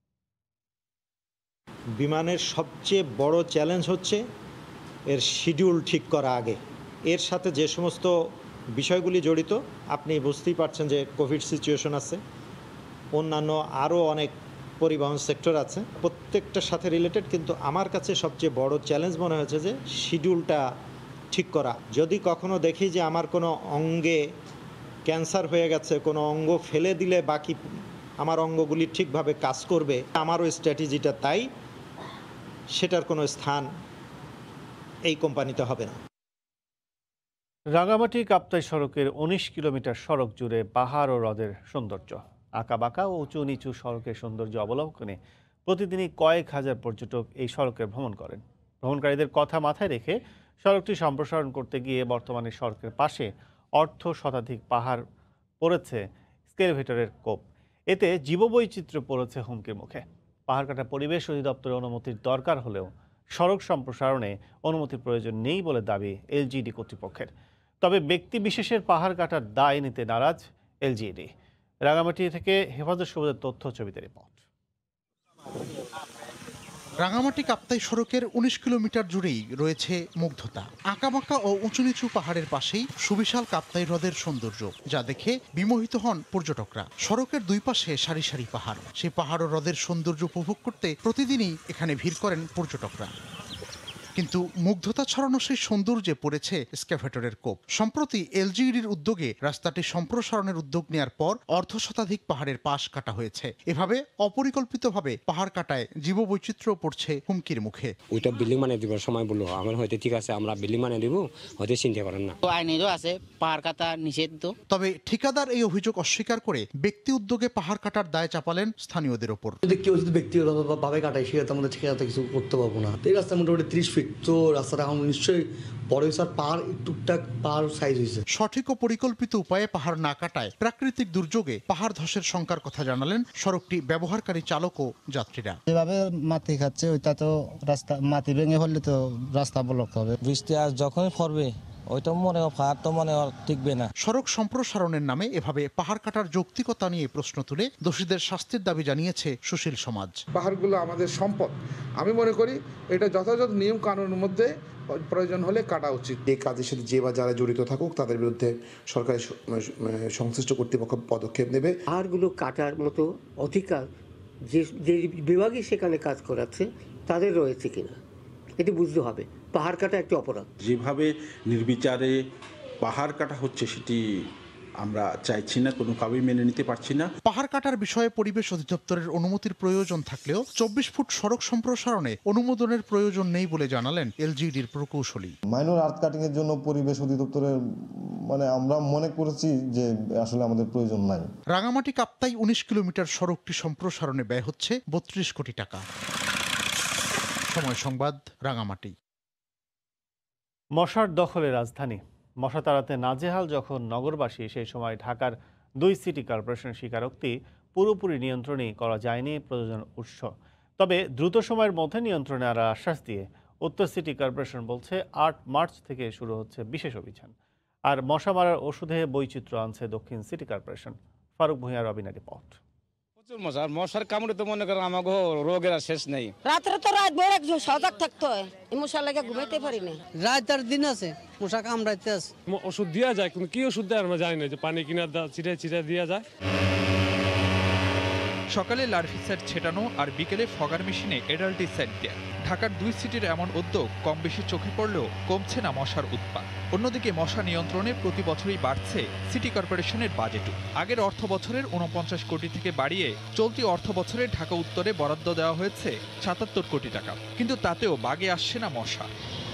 বিমানের সবচেয়ে বড় চ্যালেঞ্জ হচ্ছে এর শিডিউল ঠিক করা আগে। এর সাথে যে সমস্ত বিষয়গুলি জড়িত আপনি বুঝতেই পারছেন যে কোভিড সিচুয়েশন আছে, অন্যান্য আরও অনেক পরিবহন সেক্টর আছে, প্রত্যেকটার সাথে রিলেটেড। কিন্তু আমার কাছে সবচেয়ে বড় চ্যালেঞ্জ মনে হয়েছে যে শিডিউলটা ঠিক করা। যদি কখনো দেখি যে আমার কোনো অঙ্গে ক্যান্সার হয়ে গেছে, কোনো অঙ্গ ফেলে দিলে বাকি আমার অঙ্গগুলি ঠিকভাবে কাজ করবে, আমারও স্ট্র্যাটেজিটা তাই, সেটার কোনো স্থান এই কোম্পানিতে হবে না। রাঙামাটি কাপ্তাই সড়কের উনিশ কিলোমিটার সড়ক জুড়ে পাহাড় ও হ্রদের সৌন্দর্য। আঁকাবাঁকা ও উঁচু নিচু সড়কের সৌন্দর্য অবলোকনে প্রতিদিনই কয়েক হাজার পর্যটক এই সড়কে ভ্রমণ করেন। ভ্রমণকারীদের কথা মাথায় রেখে সড়কটি সম্প্রসারণ করতে গিয়ে বর্তমানে সড়কের পাশে অর্ধ শতাধিক পাহাড় পড়েছে স্কেলভেটরের কোপ। এতে জীববৈচিত্র্য পড়েছে হুমকির মুখে। পাহাড় কাটা পরিবেশ অধিদপ্তরের অনুমতির দরকার হলেও সড়ক সম্প্রসারণে অনুমতির প্রয়োজন নেই বলে দাবি এলজিইডি কর্তৃপক্ষের। তবে ব্যক্তি বিশেষের পাহাড় কাটার দায় নিতে নারাজ এলজিইডি। রাঙামাটি থেকে হেফাজত সবুজের তথ্য ছবিতে রিপোর্ট। রাঙামাটি কাপ্তাই সড়কের উনিশ কিলোমিটার জুড়েই রয়েছে মুগ্ধতা। আঁকাবাঁকা ও উঁচু নিচু পাহাড়ের পাশেই সুবিশাল কাপ্তাই হ্রদের সৌন্দর্য, যা দেখে বিমোহিত হন পর্যটকরা। সড়কের দুই পাশে সারি সারি পাহাড়, সেই পাহাড় ও হ্রদের সৌন্দর্য উপভোগ করতে প্রতিদিনই এখানে ভিড় করেন পর্যটকরা। কিন্তু মুগ্ধতা ছড়ানো সেই সৌন্দর্যে পড়েছে স্ক্যাভেটরের কোপ। সম্প্রতি এলজিইডির উদ্যোগে রাস্তাটি সম্প্রসারণের উদ্যোগ নেওয়ার পর অর্ধ শতাধিক পাহাড়ের পাশ কাটা হয়েছে। এভাবে অপরিকল্পিতভাবে পাহাড় কাটায় জীববৈচিত্র্য পড়ছে হুমকির মুখে। ওইটা বিল্ডিং মানে দিবার সময় বললো আমার হয়তো ঠিক আছে, আমরা বিল্ডিং মানে দিব, হয়তো চিন্তা করেন না। তো আইনেরও আছে পাহাড় কাটা নিষিদ্ধ। তবে ঠিকাদার এই অভিযোগ অস্বীকার করে ব্যক্তি উদ্যোগে পাহাড় কাটার দায় চাপালেন স্থানীয়দের ওপর। যদি কেউ যদি ব্যক্তিগতভাবে কাটায় সেটা আমাদের ঠিকাদার কিছু করতে পারবো না। এই রাস্তা মোটামুটি ত্রিশ ফিট, তো রাস্তাটা এখন নিশ্চয়ই বড় হয়েছে, পাহাড় টুকটাক পাহাড় সাইজ হয়েছে। সঠিক ও পরিকল্পিত উপায়ে পাহাড় না কাটায় প্রাকৃতিক দুর্যোগে পাহাড় ধসের শঙ্কার কথা জানালেন সড়কটি ব্যবহারকারী চালক ও যাত্রীরা। যেভাবে মাটি খাচ্ছে ওইটা তো রাস্তা মাটি ভেঙে ফেললে তো রাস্তা ব্লক হবে। বৃষ্টি আর যখনই পড়বে ওইটা মনে হয় পাহাড় তো মনে হয় টিকবে না। সড়ক সম্প্রসারণের নামে এভাবে পাহাড় কাটার যৌক্তিকতা নিয়ে প্রশ্ন তুলে দোষীদের শাস্তির দাবি জানিয়েছে সুশীল সমাজ। পাহাড়গুলো আমাদের সম্পদ, আমি মনে করি এটা যথাযথ নিয়ম কানুনের মধ্যে প্রয়োজন হলে কাটা উচিত। এই কাজের সাথে যে বা যারা জড়িত থাকুক তাদের বিরুদ্ধে সরকারি সংশ্লিষ্ট কর্তৃপক্ষ পদক্ষেপ নেবে। পাহাড়গুলো কাটার মতো অধিকার যে যে বিভাগই সেখানে কাজ করাচ্ছে তাদের রয়েছে কিনা এটি বুঝতে হবে। পাহাড় কাটা একটি অপরাধ। যেভাবে নির্বিচারে পাহাড় কাটা হচ্ছে সেটি আমরা চাইছি না, কোনো কাউই মেনে নিতে পারছি না। পাহাড় কাটার বিষয়ে পরিবেশ অধিদপ্তরের অনুমতির প্রয়োজন থাকলেও চব্বিশ ফুট সড়ক সম্প্রসারণে অনুমোদনের প্রয়োজন নেই বলে জানালেন এলজিইডির প্রকৌশলী। মাইনর আর্থ কাটিং এর জন্য পরিবেশ অধিদপ্তরের মানে আমরা মনে করেছি যে আসলে আমাদের প্রয়োজন নাই। রাঙামাটি কাপ্তাই উনিশ কিলোমিটার সড়কটি সম্প্রসারণে ব্যয় হচ্ছে বত্রিশ কোটি টাকা। সময় সংবাদ, রাঙামাটি। মশার দখলে রাজধানী, মশা তাড়াতে নাজেহাল যখন নগরবাসী, সেই সময় ঢাকার দুই সিটি কর্পোরেশনের স্বীকারোক্তি পুরোপুরি নিয়ন্ত্রণই করা যায়নি প্রযোজন উৎস। তবে দ্রুত সময়ের মধ্যে নিয়ন্ত্রণে আনার আশ্বাস দিয়ে উত্তর সিটি কর্পোরেশন বলছে আট মার্চ থেকে শুরু হচ্ছে বিশেষ অভিযান। আর মশা মারার ওষুধে বৈচিত্র্য আনছে দক্ষিণ সিটি কর্পোরেশন। ফারুক ভূঁইয়া, রবিনা রিপোর্ট। প্রচুর মশা, মশার কামড়ে তো মনে করেন আমাকে রোগের আর শেষ নেই। রাত্রে তো রাত ভোর একজন সজাগ থাকতে হয়, এই মশা লাগে ঘুমাইতে পারি না। রাত আর দিন আছে মশা কামড়াইতে আছে। ওষুধ দেওয়া যায়, কিন্তু কি ওষুধ দেয় আমরা জানি না, যে পানি কিনা ছিটে ছিটে দেওয়া যায়। সকালে লার্ভিসাইড ছেটানো আর বিকেলে ফগার মেশিনে এডাল্টিসাইড দেয়া। ঢাকার দুই সিটির এমন উদ্যোগ কম বেশি চোখে পড়লেও কমছে না মশার উৎপাত। অন্যদিকে মশা নিয়ন্ত্রণে প্রতি বছরই বাড়ছে সিটি কর্পোরেশনের বাজেটও। আগের অর্থ বছরের উনপঞ্চাশ কোটি থেকে বাড়িয়ে চলতি অর্থ বছরে ঢাকা উত্তরে বরাদ্দ দেওয়া হয়েছে সাতাত্তর কোটি টাকা, কিন্তু তাতেও বাগে আসছে না মশা।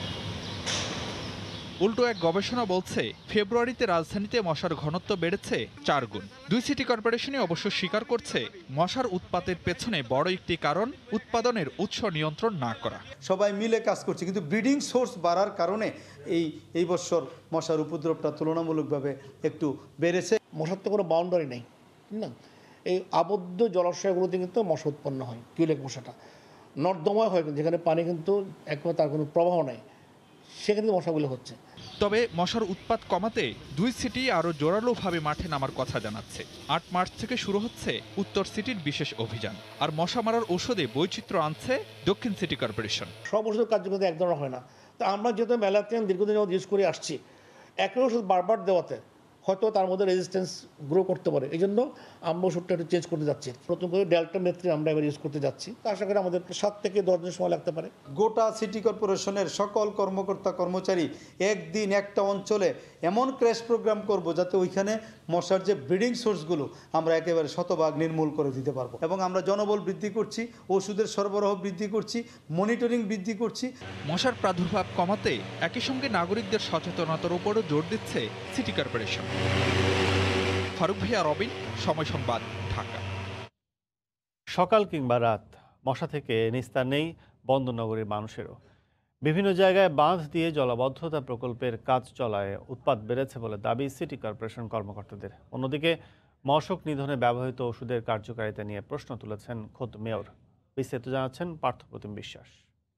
উল্টো এক গবেষণা বলছে ফেব্রুয়ারিতে রাজধানীতে মশার ঘনত্ব বেড়েছে চার গুণ। দুই সিটি কর্পোরেশনই অবশ্য স্বীকার করছে মশার উৎপাতের পেছনে বড় একটি কারণ উৎপাদনের উৎস নিয়ন্ত্রণ না করা। সবাই মিলে কাজ করছে, কিন্তু ব্রিডিং সোর্স বাড়ার কারণে এই এই বছর মশার উপদ্রবটা তুলনামূলকভাবে একটু বেড়েছে। মশার তো কোনো বাউন্ডারি নেই না, এই আবদ্ধ জলাশয়গুলোতে কিন্তু মশা উৎপন্ন হয়। কিউলেক মশাটা নর্দময় হয়, কিন্তু যেখানে পানি কিন্তু একবার তার কোনো প্রবাহ নেই, সেখানে মশাগুলো হচ্ছে। তবে মশার উৎপাত কমাতে দুই সিটি আরো জোরালোভাবে মাঠে নামার কথা জানাচ্ছে। আট মার্চ থেকে শুরু হচ্ছে উত্তর সিটির বিশেষ অভিযান। আর মশা মারার ঔষধে বৈচিত্র্য আনছে দক্ষিণ সিটি কর্পোরেশন। সব ওষুধের কার্যকরিতা এক ধরনের হয় না। তা আমরা যেহেতু ম্যালাথিয়ন দীর্ঘদিন ইউজ করে আসছি, একই ওষুধ বারবার দেওয়াতে হয়তো তার মধ্যে রেজিস্ট্যান্স গ্রো করতে পারে, এই জন্য আমরা ওষুধটা একটু চেঞ্জ করতে যাচ্ছি। প্রথম করে ডেল্টা মেথ্রি আমরা এবার ইউজ করতে যাচ্ছি, তা আশা করি আমাদের সাত থেকে দশ দিন সময় লাগতে পারে। গোটা সিটি কর্পোরেশনের সকল কর্মকর্তা কর্মচারী একদিন একটা অঞ্চলে এমন ক্র্যাশ প্রোগ্রাম করব যাতে ওইখানে মশার যে ব্রিডিং সোর্সগুলো আমরা একেবারে শতভাগ নির্মূল করে দিতে পারবো। এবং আমরা জনবল বৃদ্ধি করছি, ওষুধের সরবরাহ বৃদ্ধি করছি, মনিটরিং বৃদ্ধি করছি। মশার প্রাদুর্ভাব কমাতে একই সঙ্গে নাগরিকদের সচেতনতার উপরও জোর দিচ্ছে সিটি কর্পোরেশন। ফারুক ভূঁইয়া, রবিন, সময় সংবাদ, ঢাকা। সকাল কিংবা রাত, মশা থেকে নিস্তার নেই বন্দরনগরীর মানুষেরও। বিভিন্ন জায়গায় বাঁধ দিয়ে জলাবদ্ধতা প্রকল্পের কাজ চলায় উৎপাত বেড়েছে বলে দাবি সিটি কর্পোরেশন কর্মকর্তাদের। অন্যদিকে মশক নিধনে ব্যবহৃত ওষুধের কার্যকারিতা নিয়ে প্রশ্ন তুলেছেন খোদ মেয়র। বিস্তারিত জানাচ্ছেন পার্থপ্রতিম বিশ্বাস।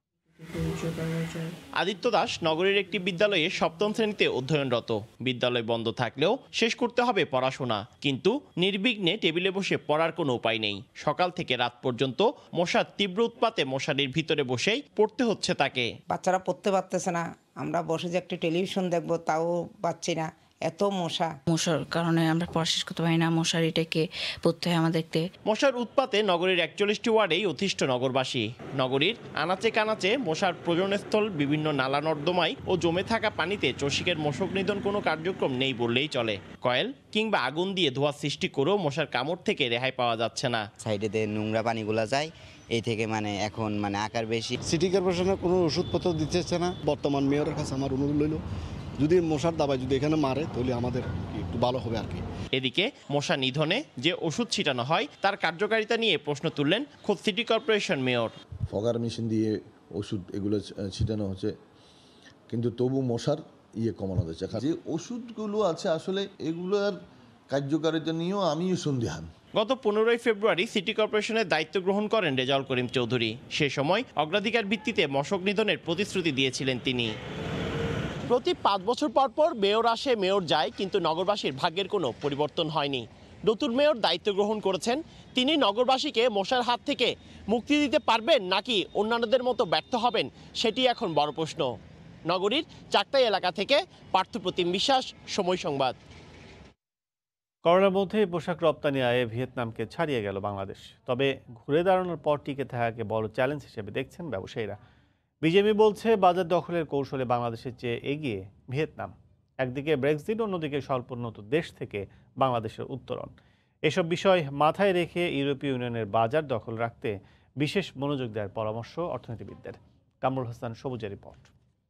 আদিত্য দাস নগরীর একটি বিদ্যালয়ে সপ্তম শ্রেণীতে অধ্যয়নরত। বিদ্যালয় বন্ধ থাকলেও শেষ করতে হবে পড়াশোনা, কিন্তু নির্বিঘ্নে টেবিলে বসে পড়ার কোনো উপায় নেই। সকাল থেকে রাত পর্যন্ত মশার তীব্র উৎপাতে মশারির ভিতরে বসেই পড়তে হচ্ছে তাকে। বাচ্চারা পড়তে পারতেছে না, আমরা বসে যে একটি টেলিভিশন দেখবো তাও পাচ্ছি না, এত মশা। মশার কারণে আমরা পড়া শেষ করতে পারি না, মশারিটাকে পড়তে হয় আমাদেরকে। মশার উৎপাতে নগরীর একচল্লিশটি ওয়ার্ডেই অতিষ্ঠ নগরবাসী। নগরীর আনাচে কানাচে মশার প্রজননস্থল, বিভিন্ন নালা নর্দমায় ও জমে থাকা পানিতে চসিকের মশক নিধন কোনো কার্যক্রম নেই বললেই চলে। কয়েল কিংবা আগুন দিয়ে ধোঁয়া সৃষ্টি করেও মশার কামড় থেকে রেহাই পাওয়া যাচ্ছে না। সাইডে নোংরা পানিগুলো যায়, এই থেকে মানে এখন মানে আকার বেশি। সিটি কর্পোরেশনের কোনো ওষুধপত্র দিতেছে না। বর্তমান মেয়রের কাছে আমার অনুরোধ রইল, যদি মশার দাবায় যদি এখানে মারে তাহলে আমাদের একটু ভালো হবে আর কি। এদিকে মশা নিধনে যে ওষুধ ছিটানো হয় তার কার্যকারিতা নিয়ে প্রশ্ন তুললেন খোদ city corporation mayor. Fogger machine দিয়ে ওষুধ এগুলো ছিটানো হচ্ছে, কিন্তু তবু মশার ইয়ে কমানো যাচ্ছে। যে ওষুধগুলো আছে আসলে এগুলোর কার্যকারিতা নিয়েও আমিও সন্দিহান। গত পনেরোই ফেব্রুয়ারি সিটি কর্পোরেশনের দায়িত্ব গ্রহণ করেন রেজাউল করিম চৌধুরী। সে সময় অগ্রাধিকার ভিত্তিতে মশক নিধনের প্রতিশ্রুতি দিয়েছিলেন তিনি। প্রতি পাঁচ বছর পর পর মেয়র আসে, মেয়র যায়, কিন্তু নগরবাসীর ভাগ্যের কোনো পরিবর্তন হয়নি। নতুন মেয়র দায়িত্ব গ্রহণ করেছেন, তিনি নগরবাসীকে মশার হাত থেকে মুক্তি দিতে পারবেন নাকি অন্যান্যদের মতো ব্যর্থ হবেন, সেটি এখন বড় প্রশ্ন। নগরীর চাকতাই এলাকা থেকে পার্থপ্রতিম বিশ্বাস, সময় সংবাদ। করোনার মধ্যে পোশাক রপ্তানি আয়ে ভিয়েতনামকে ছাড়িয়ে গেল বাংলাদেশ। তবে ঘুরে দাঁড়ানোর পর টিকে থাকাকে বড় চ্যালেঞ্জ হিসেবে দেখছেন ব্যবসায়ীরা। বিজেপি বলছে বাজার দখলের কৌশলে বাংলাদেশের চেয়ে এগিয়ে ভিয়েতনাম। একদিকে ব্রেক্সিট, অন্যদিকে স্বল্পোন্নত দেশ থেকে বাংলাদেশের উত্তরণ। এসব বিষয় মাথায় রেখে ইউরোপীয় ইউনিয়নের বাজার দখল রাখতে বিশেষ মনোযোগ দেওয়ার পরামর্শ অর্থনীতিবিদদের। কামরুল হাসান সবুজের রিপোর্ট।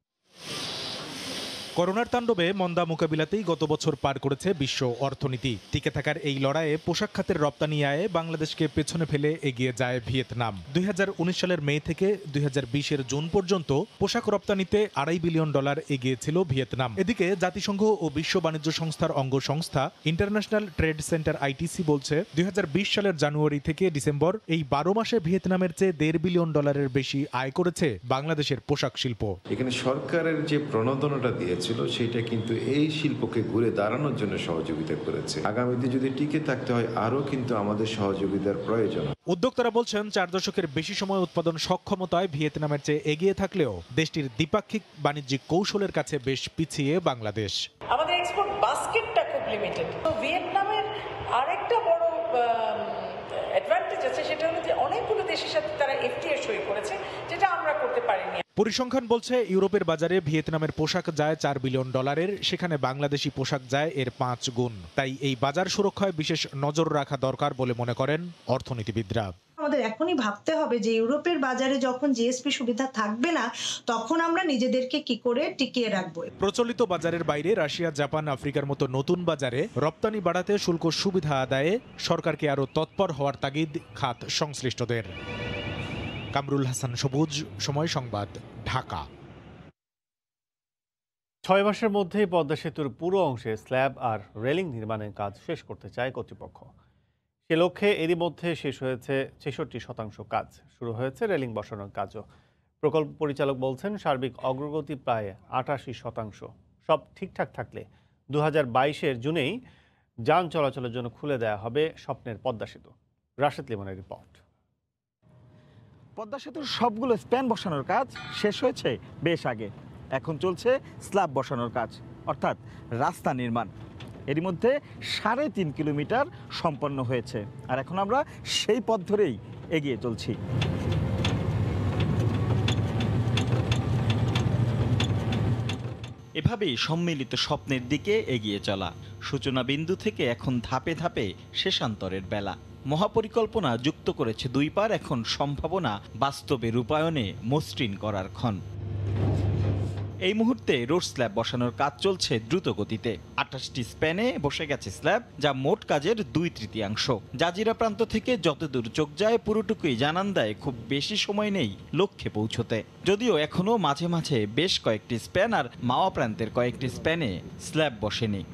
করোনার তাণ্ডবে মন্দা মোকাবিলাতেই গত বছর পার করেছে বিশ্ব অর্থনীতি। টিকে থাকার এই লড়াইয়ে পোশাক খাতের রপ্তানি আয়ে বাংলাদেশকে পেছনে ফেলে এগিয়ে যায় ভিয়েতনাম। দুই হাজার উনিশ সালের মে থেকে দুই হাজার বিশের জুন পর্যন্ত পোশাক রপ্তানিতে আড়াই বিলিয়ন ডলার এগিয়েছিল ভিয়েতনাম। এদিকে জাতিসংঘ ও বিশ্ব বাণিজ্য সংস্থার অঙ্গ সংস্থা ইন্টারন্যাশনাল ট্রেড সেন্টার আইটিসি বলছে দুই হাজার বিশ সালের জানুয়ারি থেকে ডিসেম্বর এই বারো মাসে ভিয়েতনামের চেয়ে দেড় বিলিয়ন ডলারের বেশি আয় করেছে বাংলাদেশের পোশাক শিল্প। এখানে সরকারের যে প্রণোদনাটা দিয়েছে সেটা কিন্তু এই শিল্পকে ঘুরে দাঁড়ানোর জন্য সহযোগিতা করেছে। আগামীতে যদি টিকে থাকতে হয় আরও কিন্তু আমাদের সহযোগিতার প্রয়োজন। উদ্যোক্তারা বলছেন চার দশকের বেশি সময় উৎপাদন সক্ষমতায় ভিয়েতনামের চেয়ে এগিয়ে থাকলেও দেশটির দ্বিপাক্ষিক বাণিজ্যিক কৌশলের কাছে বেশ পিছিয়ে বাংলাদেশ। আমাদের এক্সপোর্ট বাস্কেটটা খুব লিমিটেড। তো ভিয়েতনামের আরেকটা বড় অ্যাডভান্টেজ আছে, সেটা হলো যে অনেকগুলো দেশের সাথে তারা এফটিএ সই করেছে, যেটা আমরা করতে পারিনি। পরিসংখ্যান বলছে ইউরোপের বাজারে ভিয়েতনামের পোশাক যায় চার বিলিয়ন ডলারের, সেখানে বাংলাদেশি পোশাক যায় এর পাঁচ গুণ। তাই এই বাজার সুরক্ষায় বিশেষ নজর রাখা দরকার বলে মনে করেন অর্থনীতিবিদরা। আমাদের এখনই ভাবতে হবে যে ইউরোপের বাজারে যখন জিএসপি সুবিধা থাকবে না, তখন আমরা নিজেদেরকে কি করে টিকিয়ে রাখবো। প্রচলিত বাজারের বাইরে রাশিয়া, জাপান, আফ্রিকার মতো নতুন বাজারে রপ্তানি বাড়াতে শুল্ক সুবিধা আদায়ে সরকারকে আরও তৎপর হওয়ার তাগিদ খাত সংশ্লিষ্টদের। কামরুল হাসান সবুজ, সময় সংবাদ, ঢাকা। ছয় মাসের মধ্যেই পদ্মা সেতুর পুরো অংশে স্ল্যাব আর রেলিং নির্মাণের কাজ শেষ করতে চায় কর্তৃপক্ষ। সে লক্ষ্যে এরই মধ্যে শেষ হয়েছে ছেষট্টি শতাংশ কাজ, শুরু হয়েছে রেলিং বসানোর কাজও। প্রকল্প পরিচালক বলছেন সার্বিক অগ্রগতি প্রায় আটাশি শতাংশ। সব ঠিকঠাক থাকলে দু হাজার বাইশের জুনেই যান চলাচলের জন্য খুলে দেওয়া হবে স্বপ্নের পদ্মা সেতু। রাশেদ লিমনের রিপোর্ট। পদ্মা সেতুর সবগুলো স্প্যান বসানোর কাজ শেষ হয়েছে বেশ আগে। এখন চলছে স্ল্যাব বসানোর কাজ, অর্থাৎ রাস্তা নির্মাণ। এরই মধ্যে সাড়ে তিন কিলোমিটার সম্পন্ন হয়েছে, আর এখন আমরা সেই পথ ধরেই এগিয়ে চলছি। এভাবেই সম্মিলিত স্বপ্নের দিকে এগিয়ে চলা। সূচনা বিন্দু থেকে এখন ধাপে ধাপে শেষান্তরের বেলা। মহাপরিকল্পনা যুক্ত করেছে দুই পার, এখন সম্ভাবনা বাস্তবে রূপায়ণে মসৃণ করার ক্ষণ। এই মুহূর্তে রোড স্ল্যাব বসানোর কাজ চলছে দ্রুত গতিতে। আঠাশটি স্প্যানে বসে গেছে স্ল্যাব, যা মোট কাজের দুই তৃতীয়াংশ। জাজিরা প্রান্ত থেকে যতদূর চোখ যায় পুরোটুকুই জানান দেয় খুব বেশি সময় নেই লক্ষ্যে পৌঁছতে। যদিও এখনও মাঝে মাঝে বেশ কয়েকটি স্প্যান আর মাওয়া প্রান্তের কয়েকটি স্প্যানে স্ল্যাব বসেনি।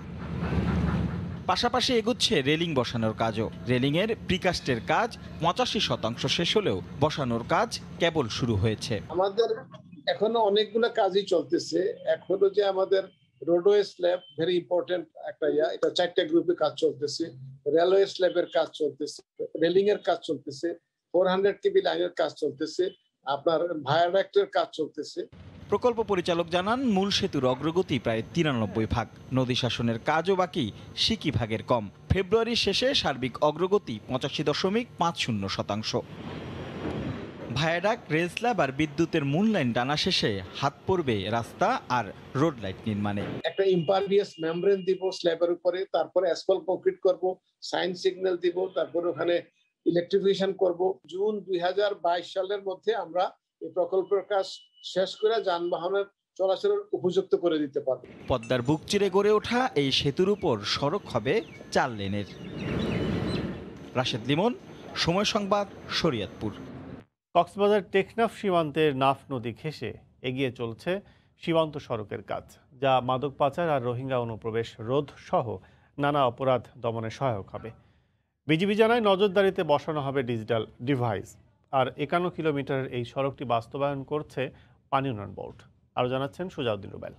পাশাপাশি এগুচ্ছে রেলিং বসানোর কাজও। রেলিংয়ের প্রিকাস্টের কাজ পঁচাশি শতাংশ শেষ হলেও বসানোর কাজ কেবল শুরু হয়েছে। আমাদের এখনো অনেকগুলো কাজই চলতেছে। এখনো যে আমাদের রোডওয়ে স্ল্যাব ভেরি ইম্পর্টেন্ট একটা ইয়া, এটা চারটা গ্রুপে কাজ চলতেছে। রেলওয়ে স্ল্যাবের কাজ চলতেছে, রেলিং এর কাজ চলতেছে, ফোর হান্ড্রেড কেবি লাইনের কাজ চলতেছে, আপনার ভায়াডাক্টের কাজ চলতেছে। প্রকল্প পরিচালক জানান মূল সেতুর অগ্রগতি প্রায় তিরানব্বই ভাগ, নদী শাসনের কাজও বাকি সিকি ভাগের কম। ফেব্রুয়ারির শেষে সার্বিক অগ্রগতি পঁচাশি দশমিক পাঁচ শূন্য শতাংশ। ভায়াডাক, রেল স্ল্যাব আর বিদ্যুতের মূল লাইন টানা শেষে হাত পড়বে রাস্তা আর রোড লাইট নির্মাণে। একটা ইম্পারভিয়াস মেমব্রেন দিব স্ল্যাবের উপরে, তারপরে অ্যাসফল্ট কংক্রিট করব, সাইন সিগন্যাল দিব, তারপরে ওখানে ইলেকট্রিফিকেশন করব। জুন দুই হাজার বাইশ সালের মধ্যে আমরা এই প্রকল্পের কাজ শেষ করে যানবাহনের চলাচলের উপযুক্ত করে দিতে পারব। পদ্মার বুক চিরে গড়ে ওঠা এই সেতুর উপর সড়ক হবে চার লেনের। রাশেদ লিমন, সময় সংবাদ, শরীয়তপুর। কক্সবাজার টেকনাফ সীমান্তের নাফ নদী ঘেঁষে এগিয়ে চলছে সীমান্ত সড়কের কাজ, যা মাদক পাচার আর রোহিঙ্গা অনুপ্রবেশ রোধ সহ নানা অপরাধ দমনে সহায়ক হবে। বিজিবি জানায় নজরদারিতে বসানো হবে ডিজিটাল ডিভাইস। আর একান্ন কিলোমিটারের এই সড়কটি বাস্তবায়ন করছে পানি উন্নয়ন বোর্ড। আরও জানাচ্ছেন সুজাউদ্দিন রুবেল।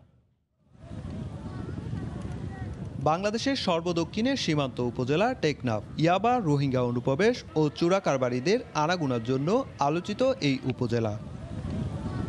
বাংলাদেশের সর্বদক্ষিণের সীমান্ত উপজেলা টেকনাফ ইয়াবা, রোহিঙ্গা অনুপ্রবেশ ও চোরা কারবারিদের আনাগোনার জন্য আলোচিত এই উপজেলা।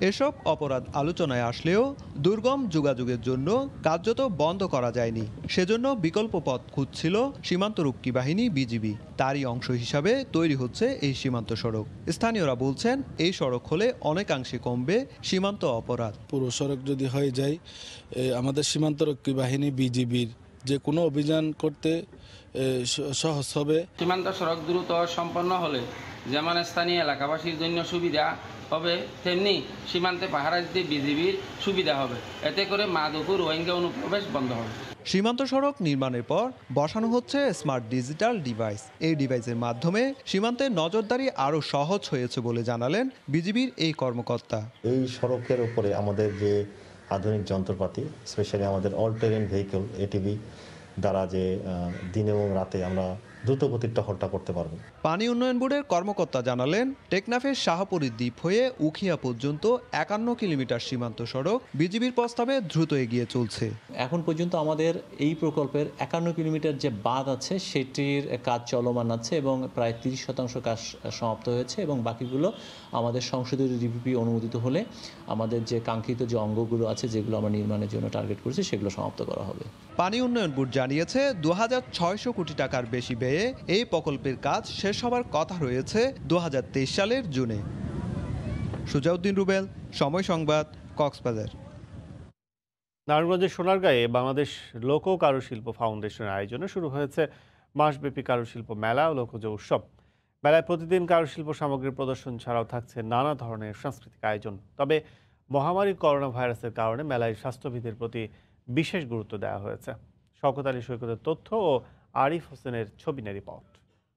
এসব অপরাধ আলোচনায় আসলেও দুর্গম যোগাযোগের জন্য কার্যত বন্ধ করা যায়নি। সেজন্য বিকল্প পথ খুঁজছিল সীমান্তরক্ষী বাহিনী বিজিবি। তারই অংশ হিসাবে তৈরি হচ্ছে এই সীমান্ত সড়ক। স্থানীয়রা বলছেন এই সড়ক হলে অনেকাংশে কমবে সীমান্ত অপরাধ। পুরো সড়ক যদি হয়ে যায়, আমাদের সীমান্তরক্ষী বাহিনী বিজিবির যে কোনো অভিযান করতে সহজ হবে। সীমান্ত সড়ক দ্রুত সম্পন্ন হলে যেমন স্থানীয় এলাকাবাসীর জন্য সুবিধা হবে, তেমনি সীমান্তে পাহারা দিতে বিজিবির সুবিধা হবে। এতে করে মাদক ও রোহিঙ্গা অনুপ্রবেশ বন্ধ হবে। সীমান্ত সড়ক নির্মাণের পর বসানো হচ্ছে স্মার্ট ডিজিটাল ডিভাইস। এই ডিভাইসের মাধ্যমে সীমান্তে নজরদারি আরও সহজ হয়েছে বলে জানালেন বিজিবির এই কর্মকর্তা। এই সড়কের উপরে আমাদের যে আধুনিক যন্ত্রপাতি, স্পেশালি আমাদের অল টেরেন ভেহিকল এটিভি দ্বারা যে দিন এবং রাতে আমরা দ্রুতগতির টহলটা করতে পারবো। পানি উন্নয়ন বোর্ডের কর্মকর্তা জানালেন, টেকনাফের শাহপুরী দ্বীপ হয়ে উখিয়া পর্যন্ত একান্ন কিলোমিটার সীমান্ত সড়ক বিজিবির প্রস্তাবে দ্রুত এগিয়ে চলছে। এখন পর্যন্ত আমাদের এই প্রকল্পের একান্ন কিলোমিটার যে বাঁধ আছে সেটির কাজ চলমান আছে এবং প্রায় তিরিশ শতাংশ কাজ সমাপ্ত হয়েছে এবং বাকিগুলো আমাদের সংসদীয় ডিপিপি অনুমোদিত হলে আমাদের যে কাঙ্ক্ষিত যে অঙ্গগুলো আছে যেগুলো আমরা নির্মাণের জন্য টার্গেট করেছি সেগুলো সমাপ্ত করা হবে। পানি উন্নয়ন বোর্ড জানিয়েছে দু হাজার ছয়শো কোটি টাকার বেশি ব্যয়ে এই প্রকল্পের কাজ শেষ হবার কথা রয়েছে দু হাজার তেইশ সালের জুনে। সুজাউদ্দিন রুবেল, সময় সংবাদ, কক্সবাজার। নারায়ণগঞ্জের সোনারগাঁয়ে বাংলাদেশ লোক কারুশিল্প ফাউন্ডেশনের আয়োজনে শুরু হয়েছে মাসব্যাপী কারুশিল্প মেলা ও লোকজ উৎসব। মেলায় প্রতিদিন কারুশিল্প সামগ্রীর প্রদর্শন ছাড়াও থাকছে নানা ধরনের সাংস্কৃতিক আয়োজন। তবে মহামারী করোনা ভাইরাসের কারণে মেলায় স্বাস্থ্যবিধির প্রতি বিশেষ গুরুত্ব দেওয়া হয়েছে। শওকত আলী সৈকতের তথ্য ও আরিফ হোসেনের ছবি রিপোর্ট।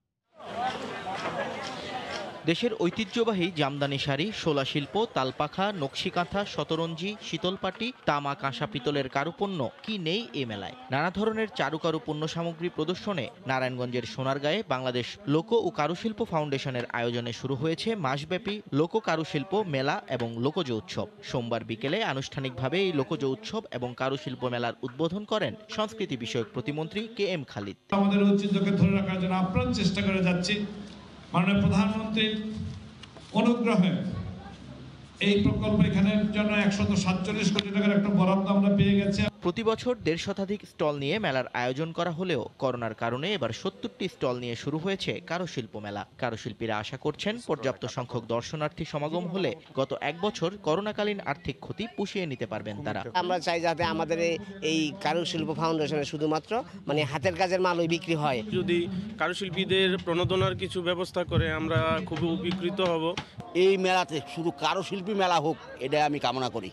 দেশের ঐতিহ্যবাহী জামদানি শাড়ি, শোলা শিল্প, তালপাখা, নকশিকাঁথা, শতরঞ্জি, শীতলপাটি, তামা, কাঁসা, পিতলের কারুপণ্য কি নেই এ মেলায়। নানা ধরনের চারুকারু পণ্য সামগ্রী প্রদর্শনে নারায়ণগঞ্জের সোনারগাঁয়ে বাংলাদেশ লোক ও কারুশিল্প ফাউন্ডেশনের আয়োজনে শুরু হয়েছে মাসব্যাপী লোক কারুশিল্প মেলা এবং লোকজ উৎসব। সোমবার বিকেলে আনুষ্ঠানিকভাবে এই লোকজ উৎসব এবং কারুশিল্প মেলার উদ্বোধন করেন সংস্কৃতি বিষয়ক প্রতিমন্ত্রী কে এম খালিদ। আমাদের ঐতিহ্যকে ধরে রাখার জন্য আপ্রাণ চেষ্টা করে যাচ্ছি। মাননীয় প্রধানমন্ত্রীর অনুগ্রহে এই প্রকল্প এখানের জন্য একশত সাতচল্লিশ কোটি টাকার একটা বরাদ্দ আমরা পেয়ে গেছি। প্রতি বছর দেড় শতাধিক স্টল নিয়ে মেলার আয়োজন করা হলেও করোনার কারণে এবার সত্তরটি স্টল নিয়ে শুরু হয়েছে কারুশিল্প মেলা। কারুশিল্পীরা আশা করছেন পর্যাপ্ত সংখ্যক দর্শনার্থী সমাগম হলে গত এক বছর করোনাকালীন আর্থিক ক্ষতি পুষিয়ে নিতে পারবেন তারা। আমরা চাই যাতে আমাদের এই কারুশিল্প ফাউন্ডেশনে শুধুমাত্র মানে হাতের কাজের মালই বিক্রি হয়। যদি কারুশিল্পীদের প্রণোদনার কিছু ব্যবস্থা করে আমরা খুব উপকৃত হব। এই মেলাতে শুধু কারুশিল্পী মেলা হোক, এটা আমি কামনা করি।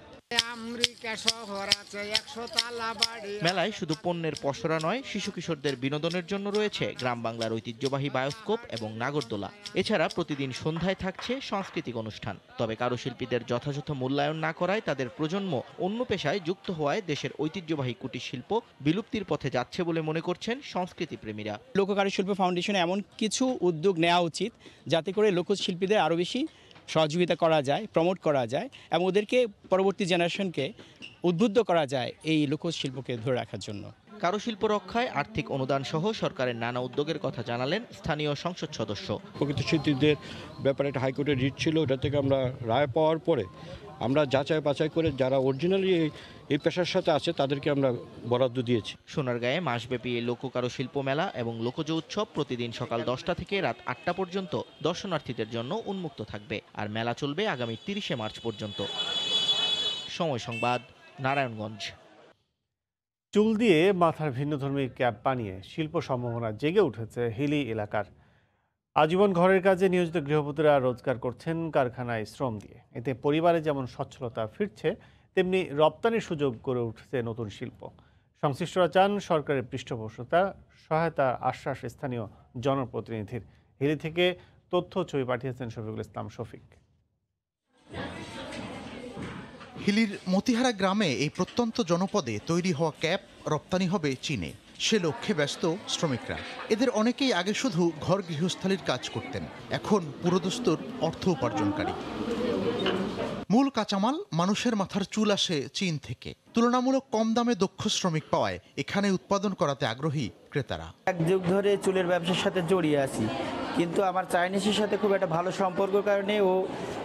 মেলায় শুধু পণ্যের পসরা নয়, শিশু কিশোরদের বিনোদনের জন্য রয়েছে গ্রাম বাংলার ঐতিহ্যবাহী বায়োস্কোপ এবং নাগরদোলা। এছাড়া প্রতিদিন সন্ধ্যায় থাকছে সাংস্কৃতিক অনুষ্ঠান। তবে কারুশিল্পীদের যথাযথ মূল্যায়ন না করায় তাদের প্রজন্ম অন্য পেশায় যুক্ত হওয়ায় দেশের ঐতিহ্যবাহী কুটির শিল্প বিলুপ্তির পথে যাচ্ছে বলে মনে করছেন সংস্কৃতি প্রেমীরা। লোক কারুশিল্প ফাউন্ডেশনে এমন কিছু উদ্যোগ নেওয়া উচিত যাতে করে লোকশিল্পীদের আরও বেশি সহযোগিতা করা যায়, প্রমোট করা যায় এবং ওদেরকে পরবর্তী জেনারেশনকে উদ্বুদ্ধ করা যায় এই লোকশিল্পকে ধরে রাখার জন্য। কারুশিল্প রক্ষায় আর্থিক অনুদান সহ সরকারের নানা উদ্যোগের কথা জানালেন স্থানীয় সংসদ সদস্য। প্রকৃত শিল্পীদের ব্যাপারে একটা হাইকোর্টের রিট ছিল, ওটা থেকে আমরা রায় পাওয়ার পরে আমরা যাচাই বাছাই করে যারা অরিজিনালি এই পেশার সাথে আছে তাদেরকে আমরা বরাদ্দ দিয়েছি। সোনারগাঁয়ে মাসব্যাপী এই লোক কারুশিল্প মেলা এবং লোকজ উৎসব প্রতিদিন সকাল দশটা থেকে রাত আটটা পর্যন্ত দর্শনার্থীদের জন্য উন্মুক্ত থাকবে। আর মেলা চলবে আগামী তিরিশে মার্চ পর্যন্ত। সময় সংবাদ, নারায়ণগঞ্জ। চুল দিয়ে মাথার ভিন্নধর্মী ক্যাপ বানিয়ে শিল্প সম্ভাবনা জেগে উঠেছে হিলি এলাকার। আজীবন ঘরের কাজে নিয়োজিত গৃহবধূরা রোজগার করছেন কারখানায় শ্রম দিয়ে। এতে পরিবারে যেমন সচ্ছলতা ফিরছে, তেমনি রপ্তানির সুযোগ গড়ে উঠছে নতুন শিল্প। সংশ্লিষ্টরা চান সরকারের পৃষ্ঠপোষকতা, সহায়তা, আশ্বাস স্থানীয় জনপ্রতিনিধির। হিলি থেকে তথ্য ছবি পাঠিয়েছেন শফিকুল ইসলাম শফিক। হিলির মতিহারা গ্রামে এই প্রত্যন্ত জনপদে তৈরি হওয়া ক্যাপ রপ্তানি হবে চীনে। সে লক্ষ্যে ব্যস্ত শ্রমিকরা। এদের অনেকেই আগে শুধু ঘর গৃহস্থালির কাজ করতেন, এখন পুরোদস্তুর অর্থ উপার্জনকারী। মূল কাঁচামাল মানুষের মাথার চুল আসে চীন থেকে। তুলনামূলক কম দামে দক্ষ শ্রমিক পাওয়ায় এখানে উৎপাদন করাতে আগ্রহী ক্রেতারা। এক যুগ ধরে চুলের ব্যবসার সাথে জড়িয়ে আছি, কিন্তু আমার চাইনিজের সাথে খুব একটা ভালো সম্পর্ক কারণে ও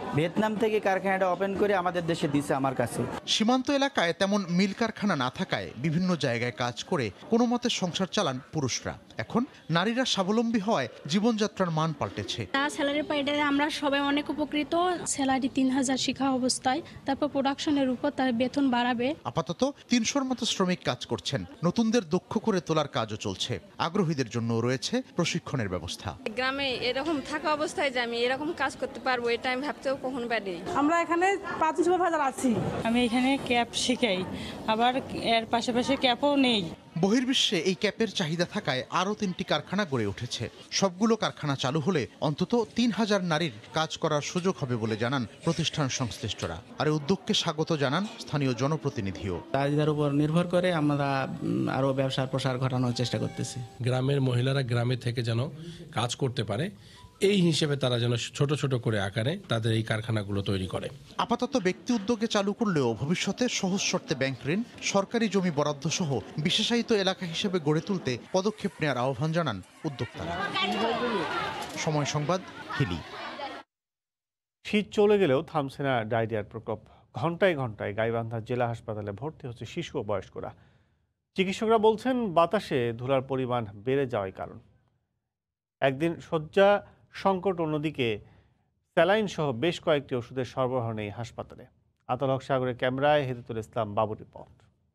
ভিয়েতনাম থেকে কারখানাটা ওপেন করে আমাদের দেশে দিছে আমার কাছে। সীমান্ত এলাকায় তেমন মিল কারখানা না থাকায় বিভিন্ন জায়গায় কাজ করে কোনো মতে সংসার চালান পুরুষরা। এখন নারীরা স্বাবলম্বী হওয়ায় জীবনযাত্রার মান পাল্টেছে। স্যালারি পাইতে আমরা সবাই অনেক উপকৃত। স্যালারি তিন হাজার শিখা অবস্থায়, তারপর প্রোডাকশনের উপর তার বেতন বাড়াবে। আপাতত তিনশোর মতো শ্রমিক কাজ করছেন। নতুনদের দক্ষ করে তোলার কাজও চলছে। আগ্রহীদের জন্য রয়েছে প্রশিক্ষণের ব্যবস্থা। গ্রামে এরকম থাকা অবস্থায় যে আমি এরকম কাজ করতে পারবো এটা আমি ভাবতেও কখনো পারিনি। আমরা এখানে পাঁচ সুপারভাইজার আছি। আমি এখানে ক্যাপ শিখাই, আবার এর পাশাপাশি ক্যাপও নেই। বহির্বিশ্বে এই ক্যাপের চাহিদা থাকায় আরও তিনটি কারখানা গড়ে উঠেছে। সবগুলো কারখানা চালু হলে অন্তত তিন হাজার নারীর কাজ করার সুযোগ হবে বলে জানান প্রতিষ্ঠান সংশ্লিষ্টরা। আর উদ্যোগকে স্বাগত জানান স্থানীয় জনপ্রতিনিধিও। চাহিদার উপর নির্ভর করে আমরা আরও ব্যবসার প্রসার ঘটানোর চেষ্টা করতেছি। গ্রামের মহিলারা গ্রামে থেকে যেন কাজ করতে পারে, এই হিসেবে তারা যেন ছোট ছোট করে আকারে তাদের এই কারখানাগুলো তৈরি করে। আপাতত ব্যক্তি উদ্যোগে চালু করলেও ভবিষ্যতে সহজ শর্তে ব্যাংক ঋণ, সরকারি জমি বরাদ্দ সহ বিশেষায়িত এলাকা হিসেবে গড়ে তুলতে পদক্ষেপ নেওয়ার আহ্বান জানান উদ্যোক্তারা। সময় সংবাদ, হিলি। শীত চলে গেলেও থামছে না ডায়রিয়ার প্রকোপ। ঘন্টায় ঘন্টায় গাইবান্ধা জেলা হাসপাতালে ভর্তি হচ্ছে শিশু ও বয়স্করা। চিকিৎসকরা বলছেন বাতাসে ধুলার পরিমাণ বেড়ে যাওয়ার কারণ। একদিন শয্যা সংকট, অন্যদিকে স্যালাইন সহ বেশ কয়েকটি ওষুধের সরবরাহ নেই হাসপাতালে। আতাল হক সাগরের ক্যামেরায় হেদায়েতুল ইসলাম বাবুর রিপোর্ট।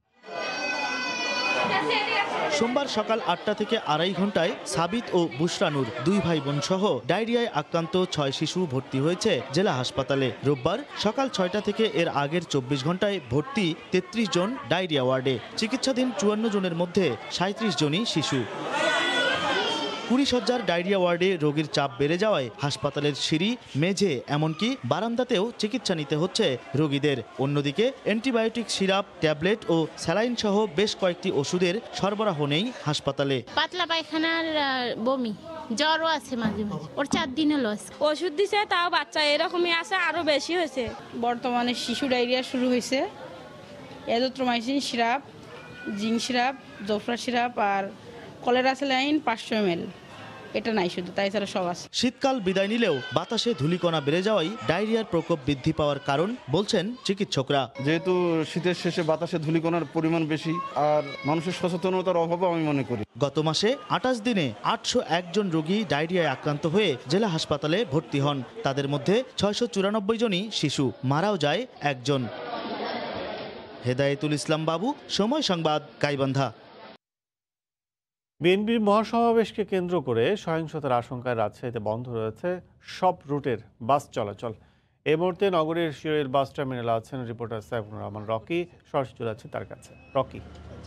সোমবার সকাল আটটা থেকে আড়াই ঘন্টায় সাবিত ও বুশরানুর দুই ভাই বোন সহ ডায়রিয়ায় আক্রান্ত ছয় শিশু ভর্তি হয়েছে জেলা হাসপাতালে। রোববার সকাল ছয়টা থেকে এর আগের চব্বিশ ঘন্টায় ভর্তি তেত্রিশ জন ডায়রিয়া ওয়ার্ডে। চিকিৎসাধীন চুয়ান্ন জনের মধ্যে সাঁত্রিশ জনই শিশু। কুড়ি শয্যার ডায়রিয়া ওয়ার্ডে রোগীর চাপ বেড়ে যাওয়ায় হাসপাতালের সিঁড়ি, মেঝে এমনকি বারান্দাতেও চিকিৎসা নিতে হচ্ছে রোগীদের। অন্যদিকে অ্যান্টিবায়োটিক সিরাপ, ট্যাবলেট ও স্যালাইন সহ বেশ কয়েকটি ওষুধের সরবরাহ নেই হাসপাতালে। পাতলা পায়খানার বমি, জ্বরও আছে মাঝে মাঝে, ওর চার দিন হলো। ওষুধ দিছে, তাও বাচ্চা এরকমই আছে, আরো বেশি হয়েছে। বর্তমানে শিশু ডায়রিয়া শুরু হয়েছে। এজিথ্রোমাইসিন সিরাপ, জিঙ্ক সিরাপ, জোফরা সিরাপ আর কলেরা স্যালাইন পাঁচশো এম এল, এটা নাই শুধু, তাই ছাড়া সব আছে। শীতকাল বিদায় নিলেও বাতাসে ধূলিকণা বেড়ে যাওয়াই ডায়রিয়ার প্রকোপ বৃদ্ধি পাওয়ার কারণ বলছেন চিকিৎসকরা। যেহেতু শীতের শেষে বাতাসে ধূলিকণার পরিমাণ বেশি আর মানুষের সচেতনতার অভাবও আমি মনে করি। গত মাসে আঠাশ দিনে আটশো একজন রোগী ডায়রিয়ায় আক্রান্ত হয়ে জেলা হাসপাতালে ভর্তি হন। তাদের মধ্যে ছয়শো চুরানব্বই জনই শিশু, মারাও যায় একজন। হেদায়েতুল ইসলাম বাবু, সময় সংবাদ, গাইবান্ধা। বিএনপির মহাসমাবেশকে কেন্দ্র করে সহিংসতার আশঙ্কায় রাজশাহীতে বন্ধ রয়েছে সব রুটের বাস চলাচল। এই মুহূর্তে নগরীর শিওরের বাস টার্মিনালে আছেন রিপোর্টার সাইফুর রহমান রকি। সরাসরি আছে তার কাছে। রকি,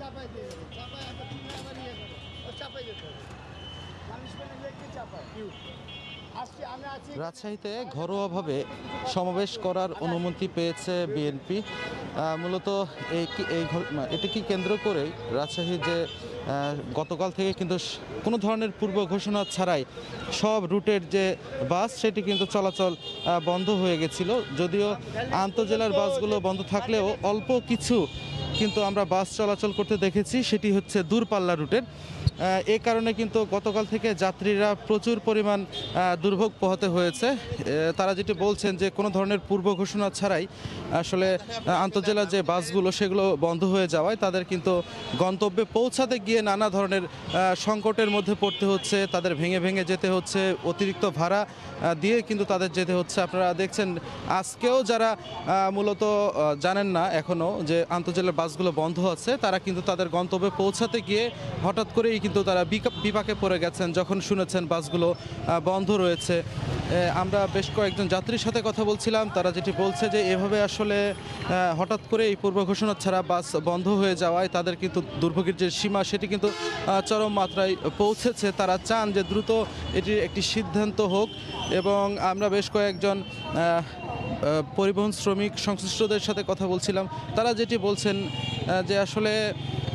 রাজশাহীতে ঘরোয়াভাবে সমাবেশ করার অনুমতি পেয়েছে বিএনপি। মূলত এই এটিকে কেন্দ্র করেই রাজশাহী যে গতকাল থেকে কিন্তু কোনো ধরনের পূর্ব ঘোষণা ছাড়াই সব রুটের যে বাস সেটি কিন্তু চলাচল বন্ধ হয়ে গেছিল। যদিও আন্তজেলার বাসগুলো বন্ধ থাকলেও অল্প কিছু কিন্তু আমরা বাস চলাচল করতে দেখেছি, সেটি হচ্ছে দূরপাল্লা রুটের। এই কারণে কিন্তু গতকাল থেকে যাত্রীরা প্রচুর পরিমাণ দুর্ভোগ পোহাতে হয়েছে। তারা যেটি বলছেন যে কোনো ধরনের পূর্ব ঘোষণা ছাড়াই আসলে আন্তজেলা যে বাসগুলো সেগুলো বন্ধ হয়ে যাওয়ায় তাদের কিন্তু গন্তব্যে পৌঁছাতে গিয়ে নানা ধরনের সংকটের মধ্যে পড়তে হচ্ছে, তাদের ভেঙে ভেঙে যেতে হচ্ছে, অতিরিক্ত ভাড়া দিয়ে কিন্তু তাদের যেতে হচ্ছে। আপনারা দেখছেন আজকেও যারা মূলত জানেন না এখনও যে আন্তজেলার বাসগুলো বন্ধ আছে, তারা কিন্তু তাদের গন্তব্যে পৌঁছাতে গিয়ে হঠাৎ করেই কিন্তু তারা বিপাকে পড়ে গেছেন যখন শুনেছেন বাসগুলো বন্ধ রয়েছে। আমরা বেশ কয়েকজন যাত্রীর সাথে কথা বলছিলাম, তারা যেটি বলছে যে এভাবে আসলে হঠাৎ করে এই পূর্ব ঘোষণা ছাড়া বাস বন্ধ হয়ে যাওয়ায় তাদের কিন্তু দুর্ভোগের যে সীমা সেটি কিন্তু চরম মাত্রায় পৌঁছেছে। তারা চান যে দ্রুত এটির একটি সিদ্ধান্ত হোক। এবং আমরা বেশ কয়েকজন পরিবহন শ্রমিক সংশ্লিষ্টদের সাথে কথা বলছিলাম, তারা যেটি বলছেন যে আসলে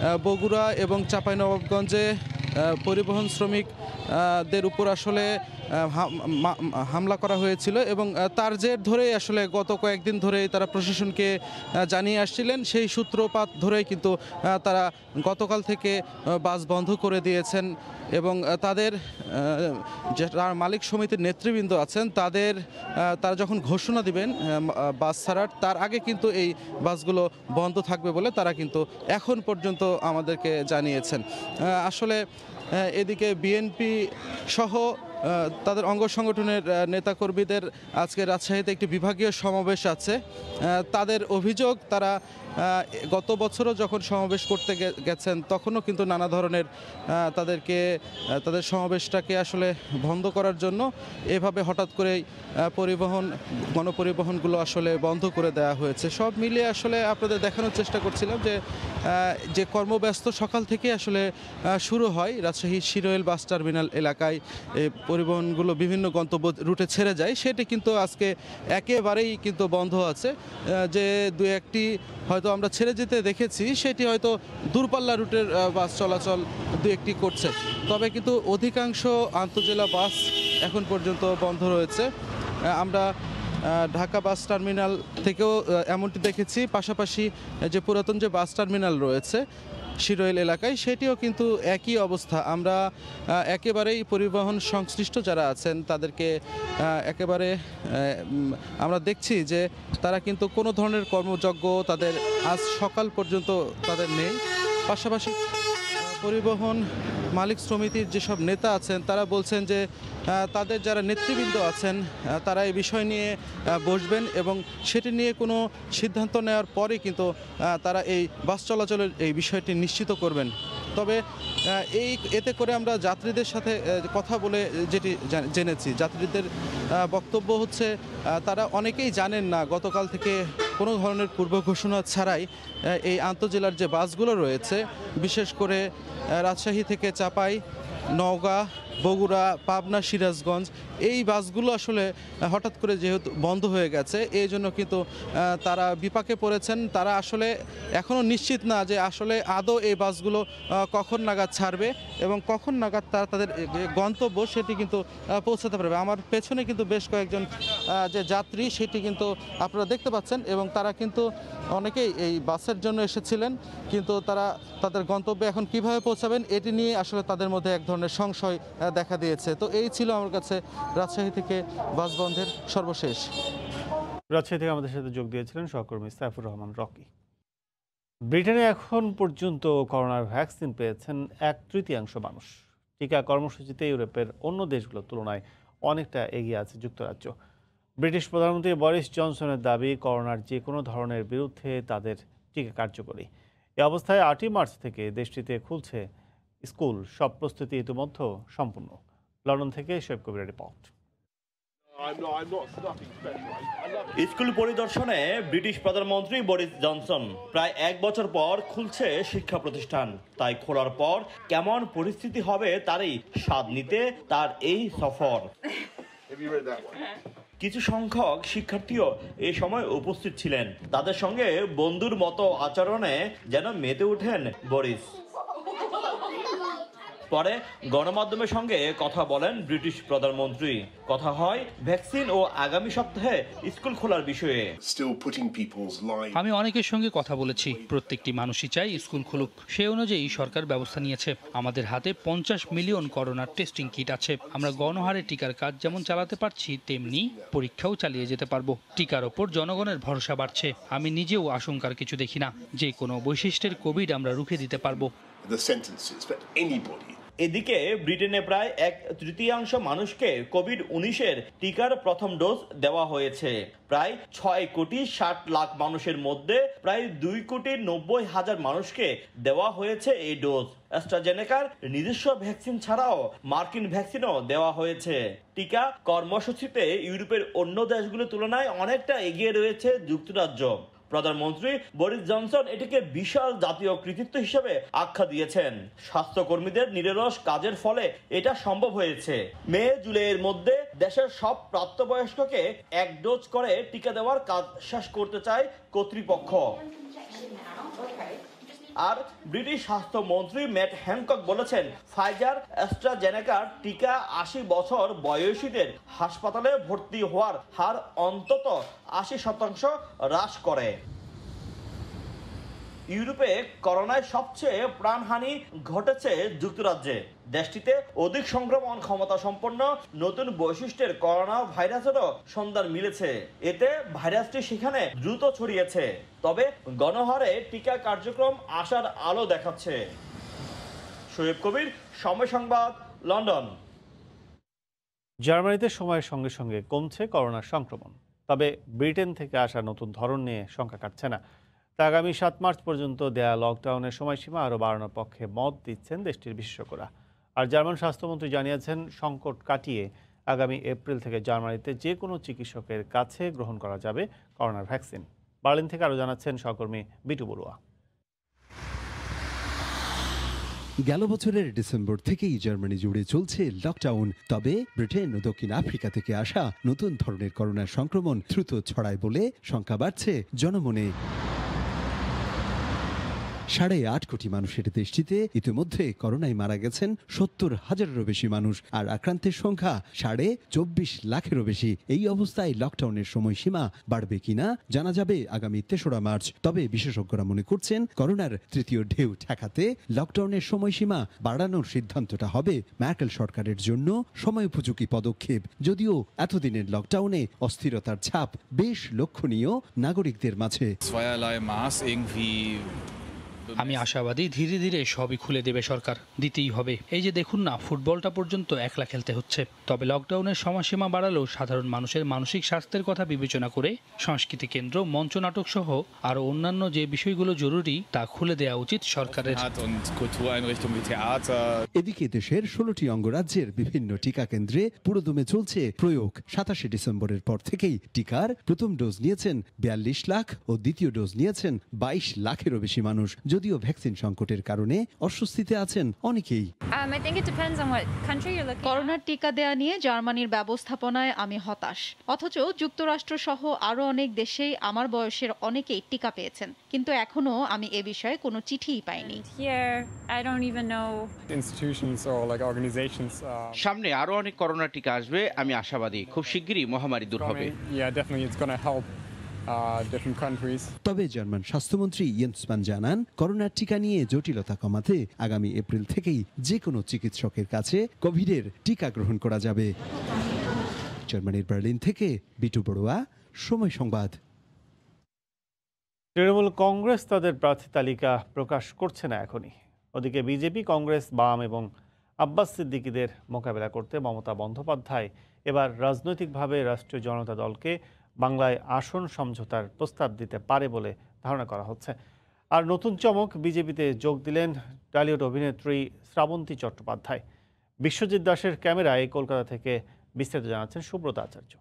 বগুড়া এবং চাঁপাইনবাবগঞ্জে পরিবহন শ্রমিকদের উপর আসলে হামলা করা হয়েছিল এবং তার জের ধরেই আসলে গত কয়েকদিন ধরেই তারা প্রশাসনকে জানিয়ে আসছিলেন। সেই সূত্রপাত ধরেই কিন্তু তারা গতকাল থেকে বাস বন্ধ করে দিয়েছেন এবং তাদের যে মালিক সমিতির নেতৃবৃন্দ আছেন তাদের তারা যখন ঘোষণা দিবেন বাস ছাড়ার তার আগে কিন্তু এই বাসগুলো বন্ধ থাকবে বলে তারা কিন্তু এখন পর্যন্ত আমাদেরকে জানিয়েছেন। আসলে এদিকে বিএনপি সহ তাদের অঙ্গ সংগঠনের নেতাকর্মীদের আজকে রাজশাহীতে একটি বিভাগীয় সমাবেশ আছে। তাদের অভিযোগ তারা গত বছরও যখন সমাবেশ করতে গেছেন তখনও কিন্তু নানা ধরনের তাদেরকে তাদের সমাবেশটাকে আসলে বন্ধ করার জন্য এভাবে হঠাৎ করেই পরিবহন গণপরিবহনগুলো আসলে বন্ধ করে দেওয়া হয়েছে। সব মিলিয়ে আসলে আপনাদের দেখানোর চেষ্টা করছিলাম যে যে কর্মব্যস্ত সকাল থেকে আসলে শুরু হয় রাজশাহী শিরোইল বাস টার্মিনাল এলাকায় এই পরিবহনগুলো বিভিন্ন গন্তব্য রুটে ছেড়ে যায়, সেটি কিন্তু আজকে একেবারেই কিন্তু বন্ধ আছে। যে দু একটি হয়তো আমরা ছেড়ে যেতে দেখেছি সেটি হয়তো দূরপাল্লা রুটের বাস চলাচল দু একটি করছে, তবে কিন্তু অধিকাংশ আন্তজেলা বাস এখন পর্যন্ত বন্ধ রয়েছে। আমরা ঢাকা বাস টার্মিনাল থেকেও এমনটি দেখেছি, পাশাপাশি যে পুরাতন যে বাস টার্মিনাল রয়েছে শিরোইল এলাকায় সেটিও কিন্তু একই অবস্থা। আমরা একেবারেই পরিবহন সংশ্লিষ্ট যারা আছেন তাদেরকে একেবারে আমরা দেখছি যে তারা কিন্তু কোনো ধরনের কর্মযজ্ঞ তাদের আজ সকাল পর্যন্ত তাদের নেই। পাশাপাশি পরিবহন মালিক সমিতির যেসব নেতা আছেন তারা বলছেন যে তাদের যারা নেতৃবৃন্দ আছেন তারা এই বিষয় নিয়ে বসবেন এবং সেটি নিয়ে কোনো সিদ্ধান্ত নেওয়ার পরে কিন্তু তারা এই বাস চলাচলের এই বিষয়টি নিশ্চিত করবেন। তবে এই এতে করে আমরা যাত্রীদের সাথে কথা বলে যেটি জেনেছি, যাত্রীদের বক্তব্য হচ্ছে তারা অনেকেই জানেন না গতকাল থেকে কোনো ধরনের পূর্ব ঘোষণা ছাড়াই এই আন্তজেলার যে বাসগুলো রয়েছে বিশেষ করে রাজশাহী থেকে চাপাই, নওগাঁ, বগুড়া, পাবনা, সিরাজগঞ্জ এই বাসগুলো আসলে হঠাৎ করে যেহেতু বন্ধ হয়ে গেছে এই জন্য কিন্তু তারা বিপাকে পড়েছেন। তারা আসলে এখনও নিশ্চিত না যে আসলে আদৌ এই বাসগুলো কখন নাগাদ ছাড়বে এবং কখন নাগাদ তারা তাদের গন্তব্য সেটি কিন্তু পৌঁছাতে পারবে। আমার পেছনে কিন্তু বেশ কয়েকজন যে যাত্রী সেটি কিন্তু আপনারা দেখতে পাচ্ছেন এবং তারা কিন্তু অনেকেই এই বাসের জন্য এসেছিলেন, কিন্তু তারা তাদের গন্তব্যে এখন কিভাবে পৌঁছাবেন এটি নিয়ে আসলে তাদের মধ্যে এক ধরনের সংশয় দেখা দিয়েছে। তো এই ছিল আমার কাছে রাজশাহী থেকে বাস বন্ধের সর্বশেষ। রাজশাহী থেকে আমাদের সাথে যোগ দিয়েছিলেন সহকর্মী সাইফুর রহমান রকি। ব্রিটেনে এখন পর্যন্ত করোনার ভ্যাকসিন পেয়েছেন এক তৃতীয়াংশ মানুষ। টিকা কর্মসূচিতে ইউরোপের অন্য দেশগুলোর তুলনায় অনেকটা এগিয়ে আছে যুক্তরাজ্য। ব্রিটিশ প্রধানমন্ত্রী বরিস জনসনের দাবি করোনার যে কোনো ধরনের বিরুদ্ধে তাদের টিকা কার্যকরী। এ অবস্থায় আটই মার্চ থেকে দেশটিতে খুলছে স্কুল, সব প্রস্তুতি ইতিমধ্যে সম্পূর্ণ। লন্ডন থেকে শোয়েব কবিরের রিপোর্ট। স্কুল পরিদর্শনে ব্রিটিশ প্রধানমন্ত্রী বরিস জনসন। প্রায় এক বছর পর খুলছে শিক্ষা প্রতিষ্ঠান, তাই খোলার পর কেমন পরিস্থিতি হবে তারই স্বাদ নিতে তার এই সফর। কিছু সংখ্যক শিক্ষার্থীও এই সময় উপস্থিত ছিলেন। তাদের সঙ্গে বন্ধুর মতো আচরণে যেন মেতে ওঠেন বরিস। পরে গণমাধ্যমের সঙ্গে কথা বলেন ব্রিটিশ প্রধানমন্ত্রী। কথা হয় ভ্যাকসিন ও আগামী সপ্তাহে স্কুল খোলার বিষয়ে। আমি অনেকের সঙ্গে কথা বলেছি, প্রত্যেকটি মানুষই চাই স্কুল খুলুক। সে অনুযায়ী সরকার ব্যবস্থা নিয়েছে। আমাদের হাতে পঞ্চাশ মিলিয়ন করোনার টেস্টিং কিট আছে। আমরা গণহারে টিকার কাজ যেমন চালাতে পারছি তেমনি পরীক্ষাও চালিয়ে যেতে পারবো। টিকার ওপর জনগণের ভরসা বাড়ছে। আমি নিজেও আশঙ্কার কিছু দেখি না। যে কোনো বৈশিষ্ট্যের কোভিড আমরা রুখে দিতে পারবো। এদিকে ব্রিটেনে প্রায় এক তৃতীয়াংশ মানুষকে কোভিড উনিশের টিকার প্রথম ডোজ দেওয়া হয়েছে। প্রায় ছয় কোটি ষাট লাখ মানুষের মধ্যে প্রায় দুই কোটি নব্বই হাজার মানুষকে দেওয়া হয়েছে এই ডোজ। অ্যাস্ট্রাজেনেকার নিজস্ব ভ্যাকসিন ছাড়াও মার্কিন ভ্যাকসিনও দেওয়া হয়েছে। টিকা কর্মসূচিতে ইউরোপের অন্য দেশগুলোর তুলনায় অনেকটা এগিয়ে রয়েছে যুক্তরাজ্য। প্রধানমন্ত্রী বরিস জনসন এটিকে বিশাল জাতীয় কৃতিত্ব হিসেবে আখ্যা দিয়েছেন। স্বাস্থ্যকর্মীদের নিরলস কাজের ফলে এটা সম্ভব হয়েছে। মে জুলাইয়ের মধ্যে দেশের সব প্রাপ্তবয়স্ককে এক ডোজ করে টিকা দেওয়ার কাজ শেষ করতে চায় কর্তৃপক্ষ। আর ব্রিটিশ স্বাস্থ্যমন্ত্রী ম্যাট হ্যানকক বলেছেন ফাইজার অ্যাস্ট্রাজেনেকার টিকা আশি বছর বয়সীদের হাসপাতালে ভর্তি হওয়ার হার অন্তত আশি শতাংশ হ্রাস করে। ইউরোপে করোনায় সবচেয়ে প্রাণহানি ঘটেছে যুক্তরাজ্যে। দেশটিতে অধিক সংক্রমণ ক্ষমতা সম্পন্ন নতুন বৈশিষ্ট্যের করোনা ভাইরাসেরও সন্ধান মিলেছে। এতে ভাইরাসটি সেখানে দ্রুত ছড়িয়েছে, তবে গণহারে টিকা কার্যক্রম আশার আলো দেখাচ্ছে। শোয়েব কবির, সময় সংবাদ, লন্ডন। জার্মানিতে সময়ের সঙ্গে সঙ্গে কমছে করোনার সংক্রমণ, তবে ব্রিটেন থেকে আসা নতুন ধরন নিয়ে শঙ্কা কাটছে না। তা আগামী সাত মার্চ পর্যন্ত দেয়া লকডাউনের সময়সীমা আরও বাড়ানোর পক্ষে মত দিচ্ছেন দেশটির বিশেষজ্ঞরা। আর জার্মান স্বাস্থ্যমন্ত্রী জানিয়েছেন, সংকট কাটিয়ে আগামী এপ্রিল থেকে জার্মানিতে যে কোনো চিকিৎসকের কাছে গ্রহণ করা যাবে করোনার ভ্যাকসিন। বার্লিন থেকে আরও জানাচ্ছেন সহকর্মী বিটু বড়ুয়া। গেল বছরের ডিসেম্বর থেকেই জার্মানি জুড়ে চলছে লকডাউন, তবে ব্রিটেন ও দক্ষিণ আফ্রিকা থেকে আসা নতুন ধরনের করোনার সংক্রমণ দ্রুত ছড়ায় বলে শঙ্কা বাড়ছে জনমনে। সাড়ে আট কোটি মানুষের দেশটিতে ইতিমধ্যে করোনায় মারা গেছেন সত্তর হাজারেরও বেশি মানুষ, আর আক্রান্তের সংখ্যা সাড়ে চব্বিশ লাখেরও বেশি। এই অবস্থায় লকডাউনের সময়সীমা বাড়বে কিনা জানা যাবে আগামী তেসরা মার্চ। তবে বিশেষজ্ঞরা মনে করছেন, করোনার তৃতীয় ঢেউ ঠেকাতে লকডাউনের সময়সীমা বাড়ানোর সিদ্ধান্তটা হবে ম্যার্কেল সরকারের জন্য সময়োপযোগী পদক্ষেপ। যদিও এতদিনের লকডাউনে অস্থিরতার ছাপ বেশ লক্ষণীয় নাগরিকদের মাঝে। আমি আশাবাদী ধীরে ধীরে সবই খুলে দেবে সরকার, দিতেই হবে। এই যে দেখুন না, ফুটবলটা পর্যন্ত একলা খেলতে হচ্ছে। তবে লকডাউনের সময়সীমা বাড়ালেও সাধারণ মানুষের মানসিক স্বাস্থ্যের কথা বিবেচনা করে সংস্কৃতি কেন্দ্র, মঞ্চনাটক সহ আরও অন্যান্য যে বিষয়গুলো জরুরি তা খুলে দেওয়া উচিত সরকারের। এদিকে দেশের ষোলোটি অঙ্গরাজ্যের বিভিন্ন টিকা কেন্দ্রে পুরোদমে চলছে প্রয়োগ। সাতাশে ডিসেম্বরের পর থেকেই টিকার প্রথম ডোজ নিয়েছেন বিয়াল্লিশ লাখ ও দ্বিতীয় ডোজ নিয়েছেন বাইশ লাখেরও বেশি মানুষ। যদিও ভ্যাকসিন সংকটের কারণে অস্বস্তিতে আছেন অনেকেই। করোনার টিকা দেয়া নিয়ে জার্মানির ব্যবস্থাপনায় আমি হতাশ। অথচ যুক্তরাষ্ট্র সহ আরো অনেক দেশেই আমার বয়সের অনেকেই টিকা পেয়েছেন, কিন্তু এখনো আমি এ বিষয়ে কোনো চিঠিই পাইনি। সামনে আরো অনেক করোনা টিকা আসবে, আমি আশাবাদী খুব শিগগিরই মহামারী দূর হবে। তবে জার্মান স্বাস্থ্যমন্ত্রী ইয়েন্স স্পান জানান, করোনার টিকা নিয়ে জটিলতা কমাতে আগামী এপ্রিল থেকেই যে কোনো চিকিৎসকের কাছে কোভিডের টিকা গ্রহণ করা যাবে। জার্মানির বার্লিন থেকে বিটু বড়ুয়া, সময় সংবাদ। তৃণমূল কংগ্রেস তাদের প্রার্থী তালিকা প্রকাশ করছে না এখনই। ওদিকে বিজেপি, কংগ্রেস, বাম এবং আব্বাস সিদ্দিকীদের মোকাবেলা করতে মমতা বন্দ্যোপাধ্যায় এবার রাজনৈতিকভাবে রাষ্ট্রীয় জনতা দলকে বাংলায় আসন সমঝোতার প্রস্তাব দিতে পারে বলে ধারণা করা হচ্ছে। আর নতুন চমক, বিজেপিতে যোগ দিলেন টলিউড অভিনেত্রী শ্রাবন্তী চট্টোপাধ্যায়। বিশ্বজিৎ দাসের ক্যামেরায় কলকাতা থেকে বিস্তারিত জানাচ্ছেন সুব্রত আচার্য।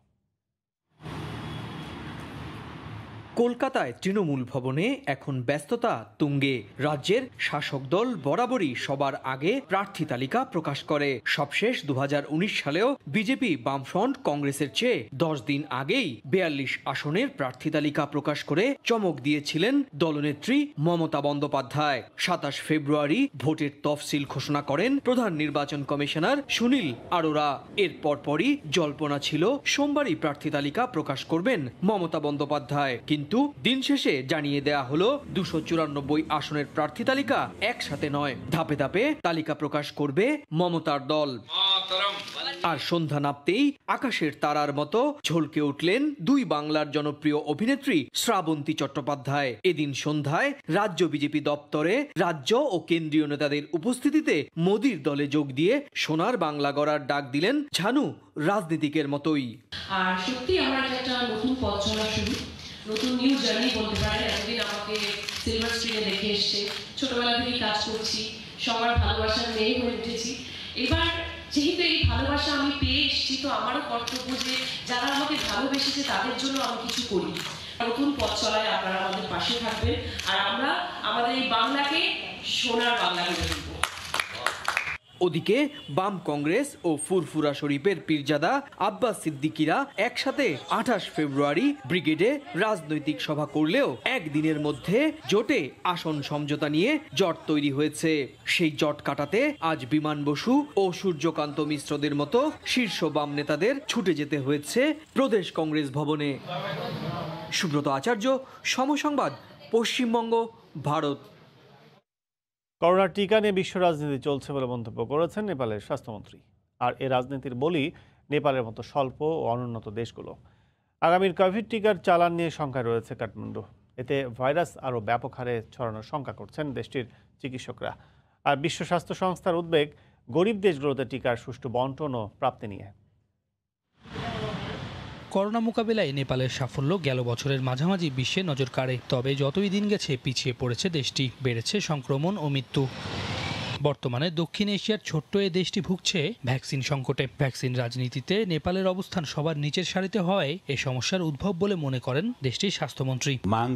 কলকাতায় তৃণমূল ভবনে এখন ব্যস্ততা তুঙ্গে। রাজ্যের শাসক দল বরাবরই সবার আগে প্রার্থী তালিকা প্রকাশ করে। সবশেষ দু হাজার উনিশ সালেও বিজেপি, বামফ্রন্ট, কংগ্রেসের চেয়ে দশ দিন আগেই বিয়াল্লিশ আসনের প্রার্থী তালিকা প্রকাশ করে চমক দিয়েছিলেন দলনেত্রী মমতা বন্দ্যোপাধ্যায়। সাতাশ ফেব্রুয়ারি ভোটের তফসিল ঘোষণা করেন প্রধান নির্বাচন কমিশনার সুনীল আরোরা। এর পরপরই জল্পনা ছিল সোমবারই প্রার্থী তালিকা প্রকাশ করবেন মমতা বন্দ্যোপাধ্যায়। কিন্তু দিন শেষে জানিয়ে দেয়া হলো দুশো চুরানব্বই আসনের প্রার্থী তালিকা একসাথে নয়, ধাপে ধাপে তালিকা প্রকাশ করবে মমতার দল। আর সন্ধ্যা নামতেই আকাশের তারার মতো ঝলকে উঠলেন দুই বাংলার জনপ্রিয় অভিনেত্রী শ্রাবন্তী চট্টোপাধ্যায়। এদিন সন্ধ্যায় রাজ্য বিজেপি দপ্তরে রাজ্য ও কেন্দ্রীয় নেতাদের উপস্থিতিতে মোদির দলে যোগ দিয়ে সোনার বাংলা গড়ার ডাক দিলেন ঝানু রাজনীতিকের মতোই। আর সত্যি আমার একটা নতুন পথ চলা শুরু, নতুন নিউ জার্নি বলতে পারে। এতদিন আমাকে সিলভার স্ক্রিনে দেখে এসছে, ছোটবেলা থেকেই কাজ করছি, সবার ভালোবাসার মেয়ে হয়ে উঠেছি। এবার যেহেতু এই ভালোবাসা আমি পেয়ে এসেছি, তো আমারও কর্তব্য যে যারা আমাকে ভালোবেসেছে তাদের জন্য আমি কিছু করি। নতুন পথ চলায় আপনারা আমাদের পাশে থাকবেন, আর আমরা আমাদের এই বাংলাকে সোনার বাংলা করে তুলব। ওদিকে বাম কংগ্রেস ও ফুরফুরা শরীফের পীরজাদা আব্বাস সিদ্দিকীরা একসাথে আঠাশ ফেব্রুয়ারি ব্রিগেডে রাজনৈতিক সভা করলেও একদিনের মধ্যে জোটে আসন সমঝোতা নিয়ে জট তৈরি হয়েছে। সেই জট কাটাতে আজ বিমান বসু ও সূর্যকান্ত মিশ্রদের মতো শীর্ষ বাম নেতাদের ছুটে যেতে হয়েছে প্রদেশ কংগ্রেস ভবনে। সুব্রত আচার্য, সময় সংবাদ, পশ্চিমবঙ্গ, ভারত। করোনার টিকা নিয়ে বিশ্ব রাজনীতি চলছে বলে মন্তব্য করেছেন নেপালের স্বাস্থ্যমন্ত্রী। আর এ রাজনীতির বলি নেপালের মতো স্বল্প ও অনুন্নত দেশগুলো। আগামীর কোভিড টিকার চালান নিয়ে শঙ্কায় রয়েছে কাঠমান্ডু। এতে ভাইরাস আরও ব্যাপক হারে ছড়ানোর শঙ্কা করছেন দেশটির চিকিৎসকরা। আর বিশ্ব স্বাস্থ্য সংস্থার উদ্বেগ গরিব দেশগুলোতে টিকার সুষ্ঠু বন্টন ও প্রাপ্তি নিয়ে। করোনা মোকাবিলায় নেপালের সাফল্য গেল বছরের মাঝামাঝি বিশ্বে নজর কাড়ে। তবে যতই দিন গেছে পিছিয়ে পড়েছে দেশটি, বেড়েছে সংক্রমণ ও মৃত্যু। বর্তমানে দক্ষিণ এশিয়ার ছোট্ট এ দেশটি ভুগছে ভ্যাকসিন সংকটে। ভ্যাকসিন রাজনীতিতে নেপালের অবস্থান সবার নিচের সারিতে হওয়ায় এই সমস্যার উদ্ভব বলে মনে করেন দেশটির স্বাস্থ্যমন্ত্রী।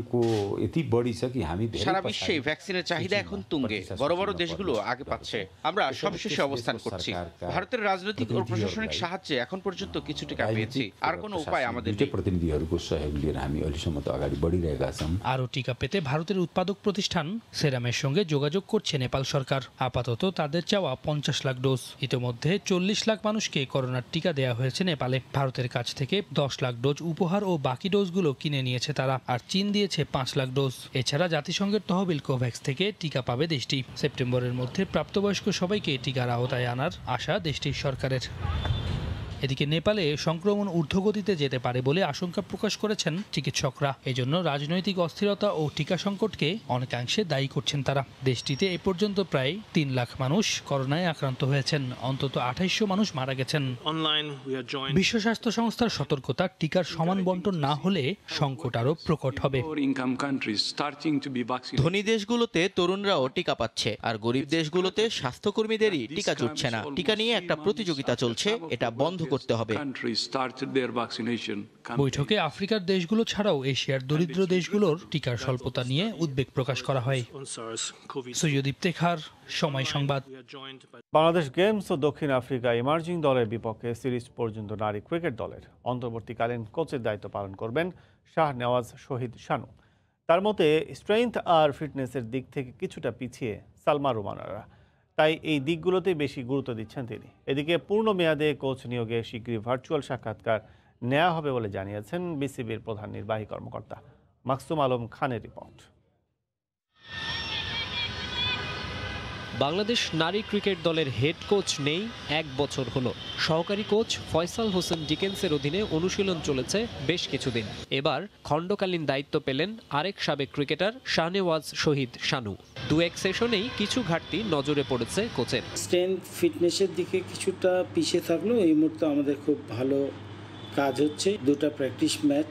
সারা বিশ্বে ভ্যাকসিনের চাহিদা এখন তুঙ্গে। বড় বড় দেশগুলো আগে পাচ্ছে, আমরা সবশেষে অবস্থান করছি। ভারতের রাজনৈতিক ও প্রশাসনিক সাহায্যে এখন পর্যন্ত কিছু টাকা পেয়েছি, আর কোনো উপায় আমাদের নেই। আরও টিকা পেতে ভারতের উৎপাদক প্রতিষ্ঠান সেরামের সঙ্গে যোগাযোগ করছে নেপাল সরকার। আপাতত তাদের চাওয়া পঞ্চাশ লাখ ডোজ। ইতিমধ্যে চল্লিশ লাখ মানুষকে করোনার টিকা দেওয়া হয়েছে নেপালে। ভারতের কাছ থেকে দশ লাখ ডোজ উপহার ও বাকি ডোজগুলো কিনে নিয়েছে তারা। আর চীন দিয়েছে পাঁচ লাখ ডোজ। এছাড়া জাতিসংঘের তহবিল কোভ্যাক্স থেকে টিকা পাবে দেশটি। সেপ্টেম্বরের মধ্যে প্রাপ্তবয়স্ক সবাইকে টিকার আওতায় আনার আশা দেশটির সরকারের। এদিকে নেপালে সংক্রমণ ঊর্ধ্বগতিতে যেতে পারে বলে আশঙ্কা প্রকাশ করেছেন চিকিৎসকরা। এজন্য রাজনৈতিক অস্থিরতা ও টিকা সংকটকে অনেকাংশে দায়ী করছেন তারা। দেশটিতে এ পর্যন্ত প্রায় তিন লাখ মানুষ করোনায় আক্রান্ত হয়েছেন, অন্তত আঠাইশশো মানুষ মারা গেছেন। বিশ্ব স্বাস্থ্য সংস্থার সতর্কতা, টিকার সমান বন্টন না হলে সংকট আরও প্রকট হবে। ধনী দেশগুলোতে তরুণরাও টিকা পাচ্ছে, আর গরিব দেশগুলোতে স্বাস্থ্যকর্মীদেরই টিকা জুটছে না। টিকা নিয়ে একটা প্রতিযোগিতা চলছে, এটা বন্ধ করতে হবে। বৈঠকে আফ্রিকার দেশগুলো ছাড়াও এশিয়ার দরিদ্র দেশগুলোর টিকার স্বল্পতা নিয়ে উদ্বেগ প্রকাশ করা হয়। সৈয়দ ইফতেখার, সময় সংবাদ। বাংলাদেশ গেমস ও দক্ষিণ আফ্রিকা ইমার্জিং দলের বিপক্ষে সিরিজ পর্যন্ত নারী ক্রিকেট দলের অন্তর্বর্তীকালীন কোচের দায়িত্ব পালন করবেন শাহনেওয়াজ শহীদ শানু। তার মতে স্ট্রেংথ আর ফিটনেসের দিক থেকে কিছুটা পিছিয়ে সালমা রুমানারা, তাই এই দিকগুলোতে বেশি গুরুত্ব দিচ্ছেন তিনি। এদিকে পূর্ণ মেয়াদে কোচ নিয়োগে শীঘ্রই ভার্চুয়াল সাক্ষাৎকার নেওয়া হবে বলে জানিয়েছেন বিসিবির প্রধান নির্বাহী কর্মকর্তা। মাকসুম আলম খানের রিপোর্ট। বাংলাদেশ নারী ক্রিকেট দলের হেড কোচ নেই এক বছর হলো। সহকারী কোচ ফয়সাল হোসেন ডিকেন্সের অধীনে অনুশীলন চলেছে বেশ কিছুদিন। এবার খণ্ডকালীন দায়িত্ব পেলেন আরেক সাবেক ক্রিকেটার শাহনেওয়াজ শহীদ শানু। দু এক সেশনেই কিছু ঘাটতি নজরে পড়েছে কোচের। স্ট্রেংথ ফিটনেসের দিকে কিছুটা পিছিয়ে থাকলেও এই মুহূর্তে আমাদের খুব ভালো কাজ হচ্ছে। দুটা প্র্যাকটিস ম্যাচ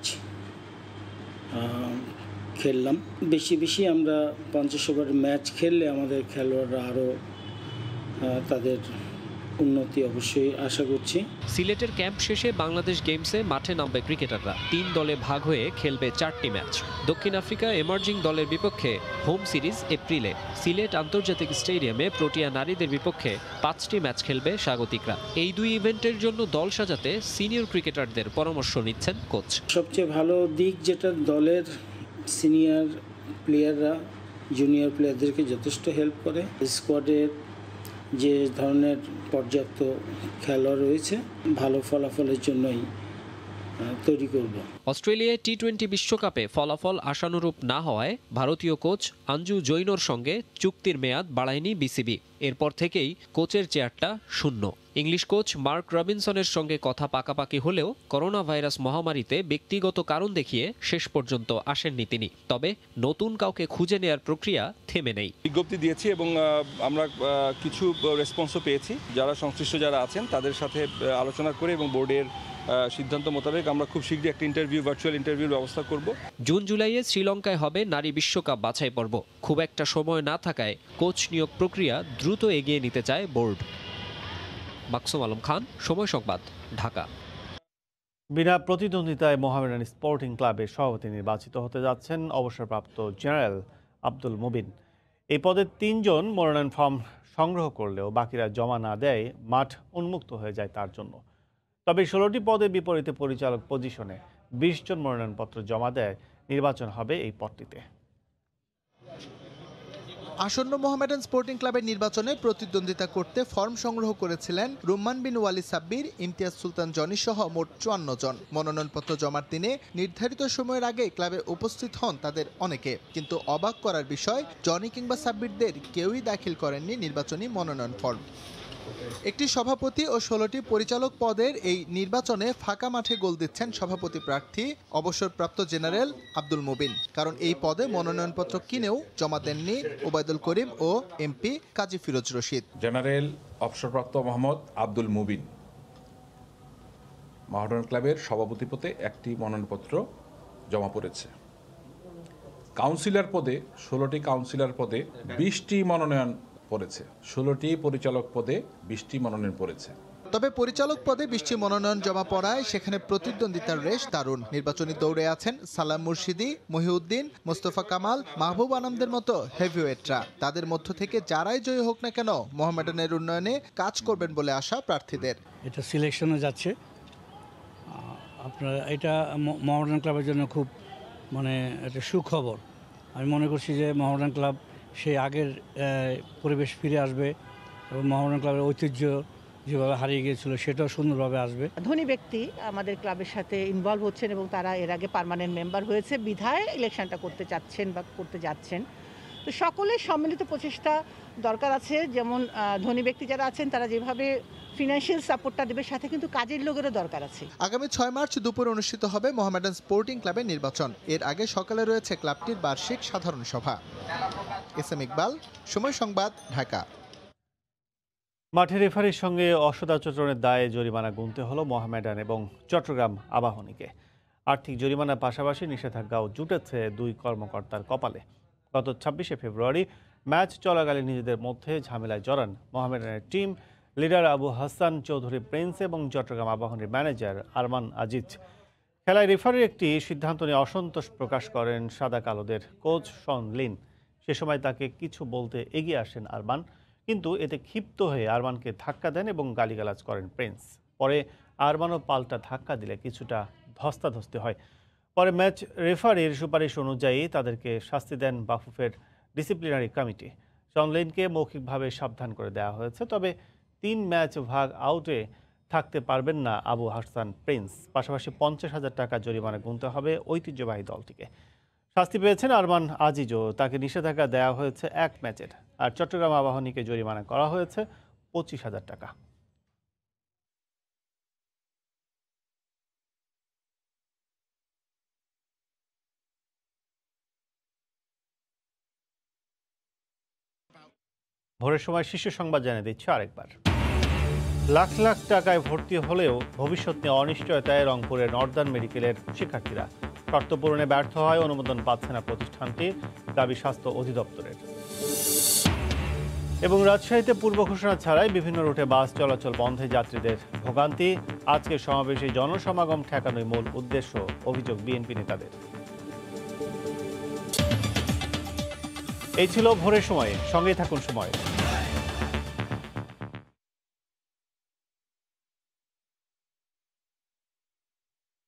খেললাম, বেশি বেশি আমরা পঞ্চাশ ওভার ম্যাচ খেললে আমাদের খেলোয়াড়রা আরও তাদের উন্নতি অবশ্যই আশা করছি। সিলেটের ক্যাম্প শেষে বাংলাদেশ গেমসে মাঠে নামবে ক্রিকেটাররা। তিন দলে ভাগ হয়ে খেলবে চারটি ম্যাচ। দক্ষিণ আফ্রিকা এমার্জিং দলের বিপক্ষে হোম সিরিজ এপ্রিলে। সিলেট আন্তর্জাতিক স্টেডিয়ামে প্রোটিয়া নারীদের বিপক্ষে পাঁচটি ম্যাচ খেলবে স্বাগতিকরা। এই দুই ইভেন্টের জন্য দল সাজাতে সিনিয়র ক্রিকেটারদের পরামর্শ নিচ্ছেন কোচ। সবচেয়ে ভালো দিক যেটা, দলের সিনিয়র প্লেয়াররা জুনিয়র প্লেয়ারদেরকে যথেষ্ট হেল্প করে। স্কোয়াডের যে ধরনের পর্যাপ্ত খেলোয়াড় রয়েছে, ভালো ফলাফলের জন্যই তৈরি করব। অস্ট্রেলিয়ায় টি টোয়েন্টি বিশ্বকাপে ফলাফল আশানুরূপ না হওয়ায় ভারতীয় কোচ আঞ্জু জৈনর সঙ্গে চুক্তির মেয়াদ বাড়ায়নি বিসিবি। এরপর থেকেই কোচের চেয়ারটা শূন্য। ইংলিশ কোচ মার্ক রবিনসনের সঙ্গে কথা পাকাপাকি হলেও করোনা ভাইরাস মহামারীতে ব্যক্তিগত কারণ দেখিয়ে শেষ পর্যন্ত আসেননি তিনি। তবে নতুন কাউকে খুঁজে নেয়ার প্রক্রিয়া থেমে নেই। বিজ্ঞপ্তি দিয়েছি এবং আমরা কিছু রেসপন্সও পেয়েছি। যারা সংশ্লিষ্ট যারা আছেন তাদের সাথে আলোচনা করে এবং বোর্ডের সিদ্ধান্ত মোতাবেক আমরা খুব শীঘ্রই একটা ইন্টারভিউ ভার্চুয়াল ইন্টারভিউর ব্যবস্থা করব। জুন জুলাইয়ে শ্রীলঙ্কায় হবে নারী বিশ্বকাপ বাছাই পর্ব। খুব একটা সময় না থাকায় কোচ নিয়োগ প্রক্রিয়া দ্রুত এগিয়ে নিতে চায় বোর্ড। মাকসুম আলম খান, সময় সংবাদ, ঢাকা। বিনা প্রতিদ্বন্দ্বিতায় মোহামেডান স্পোর্টিং ক্লাবের সভাপতি নির্বাচিত হতে যাচ্ছেন অবসরপ্রাপ্ত জেনারেল আব্দুল মুবিন। এই পদে তিনজন মনোনয়ন ফর্ম সংগ্রহ করলেও বাকিরা জমা না দেয় মাঠ উন্মুক্ত হয়ে যায় তার জন্য। তবে ষোলোটি পদের বিপরীতে পরিচালক পজিশনে বিশ জন মনোনয়নপত্র জমা দেয় নির্বাচন হবে এই পদটিতে। আসন্ন মোহামেডান স্পোর্টিং ক্লাবের নির্বাচনে প্রতিদ্বন্দ্বিতা করতে ফর্ম সংগ্রহ করেছিলেন রুম্মান বিন ওয়ালি সাব্বির, ইমতিয়াজ সুলতান জনি সহ মোট চুয়ান্ন জন। মনোনয়নপত্র জমার দিনে নির্ধারিত সময়ের আগে ক্লাবে উপস্থিত হন তাদের অনেকে, কিন্তু অবাক করার বিষয় জনি কিংবা সাব্বিরদের কেউই দাখিল করেননি নির্বাচনী মনোনয়ন ফর্ম। একটি সভাপতি ও ষোলোটি পরিচালক পদের এই নির্বাচনে ফাঁকা মাঠে গোল দিচ্ছেন সভাপতি প্রার্থী অবসরপ্রাপ্ত জেনারেল আব্দুল মুবিন, কারণ এই পদে মনোনয়নপত্র কিনেও জমা দেননি ওবায়দুল করিম ও এমপি কাজী ফিরোজ রশিদ। জেনারেল অবসরপ্রাপ্ত মোহাম্মদ আব্দুল মুবিন মোহামেডান ক্লাবের সভাপতি পদে একটি মনোনয়নপত্র জমা পড়েছে। কাউন্সিলর পদে ষোলোটি কাউন্সিলর পদে বিশটি মনোনয়ন পড়েছে, ষোলোটি পরিচালক পদে বিশটি মনোনয়ন পড়েছে। তবে পরিচালক পদে বিশটি মনোনয়ন জমা পড়ায় সেখানে প্রতিদ্বন্দ্বিতার রেশ দারুণ। নির্বাচনী দৌড়ে আছেন সালাম মুর্শিদি, মহিউদ্দিন, মোস্তফা কামাল, মাহবুব আনামদের মতো হেভিওয়েটরা। তাদের মধ্য থেকে যারাই জয়ী হোক না কেন মোহামেডানের উন্নয়নে কাজ করবেন বলে আশা প্রার্থীদের। এটা সিলেকশনে যাচ্ছে, আপনার এটা মোহামেডান ক্লাবের জন্য খুব মানে একটা সুখবর। আমি মনে করছি যে মোহামেডান ক্লাব সেই আগের পরিবেশ ফিরে আসবে এবং মোহামেডান ক্লাবের ঐতিহ্য যেভাবে হারিয়ে গিয়েছিল সেটাও সুন্দরভাবে আসবে। ধনী ব্যক্তি আমাদের ক্লাবের সাথে ইনভলভ হচ্ছেন এবং তারা এর আগে পার্মানেন্ট মেম্বার হয়েছে বিধায় ইলেকশনটা করতে চাচ্ছেন বা করতে যাচ্ছেন। তো সকলের সম্মিলিত প্রচেষ্টা দরকার আছে। যেমন ধনী ব্যক্তি যারা আছেন তারা যেভাবে ফিনান্সিয়াল সাপোর্টটা দেবে, সাথে কিন্তু কাজের লোকেরও দরকার আছে। আগামী ছয় মার্চ দুপুরে অনুষ্ঠিত হবে মোহামেডান স্পোর্টিং ক্লাবের নির্বাচন। এর আগে সকালে রয়েছে ক্লাবটির বার্ষিক সাধারণ সভা। এস এম ইকবাল, সময় সংবাদ, ঢাকা। মাঠে রেফারির সঙ্গে অসদাচরণের দায়ে জরিমানা গুনতে হলো মোহামেডান এবং চট্টগ্রাম আবাহনীকে। আর্থিক জরিমানার পাশাপাশি নিষেধাজ্ঞাও জুটেছে দুই কর্মকর্তার কপালে। গত ছাব্বিশে ফেব্রুয়ারি ম্যাচ চলাকালীন নিজেদের মধ্যে ঝামেলায় জড়ান মোহামেডানের টিম লিডার আবু হাসান চৌধুরী প্রিন্স এবং চট্টগ্রাম আবাহনীর ম্যানেজার আরমান আজিজ। খেলায় রেফারির একটি সিদ্ধান্ত নিয়ে অসন্তোষ প্রকাশ করেন সাদা কালোদের কোচ শন লিন। সে সময় তাকে কিছু বলতে এগিয়ে আসেন আরমান, কিন্তু এতে ক্ষিপ্ত হয়ে আরমানকে ধাক্কা দেন এবং গালিগালাজ করেন প্রিন্স। পরে আরমানও পাল্টা ধাক্কা দিলে কিছুটা ধস্তাধস্তি হয়। পরে ম্যাচ রেফারির সুপারিশ অনুযায়ী তাদেরকে শাস্তি দেন বাফুফের ডিসিপ্লিনারি কমিটি। শন লিনকে মৌখিকভাবে সাবধান করে দেওয়া হয়েছে, তবে তিন ম্যাচ ভাগ আউটে থাকতে পারবেন না আবু হাসান প্রিন্স। পাশাপাশি পঞ্চাশ হাজার টাকা জরিমানা গুনতে হবে ঐতিহ্যবাহী দলটিকে। শাস্তি পেয়েছেন আরমান আজিজও, তাকে নিষেধাজ্ঞা দেওয়া হয়েছে এক ম্যাচের। আর চট্টগ্রাম আবাহনীকে জরিমানা করা হয়েছে পঁচিশ হাজার টাকা। ভোরের সময় শীর্ষ সংবাদ জানিয়ে দিচ্ছে আরেকবার। লাখ লাখ টাকায় ভর্তি হলেও ভবিষ্যৎ নিয়ে অনিশ্চয়তায় রংপুরের নর্দার্ন মেডিকেলের শিক্ষার্থীরা। শর্ত পূরণে ব্যর্থ হয় অনুমোদন পাচ্ছে না প্রতিষ্ঠানটির, দাবি স্বাস্থ্য অধিদপ্তরের। এবং রাজশাহীতে পূর্ব ঘোষণা ছাড়াই বিভিন্ন রুটে বাস চলাচল বন্ধে যাত্রীদের ভোগান্তি। আজকের সমাবেশে জনসমাগম ঠেকানোই মূল উদ্দেশ্য, অভিযোগ বিএনপি নেতাদের। এই ছিল ভোরের সময়ে, সঙ্গেই থাকুন সময়।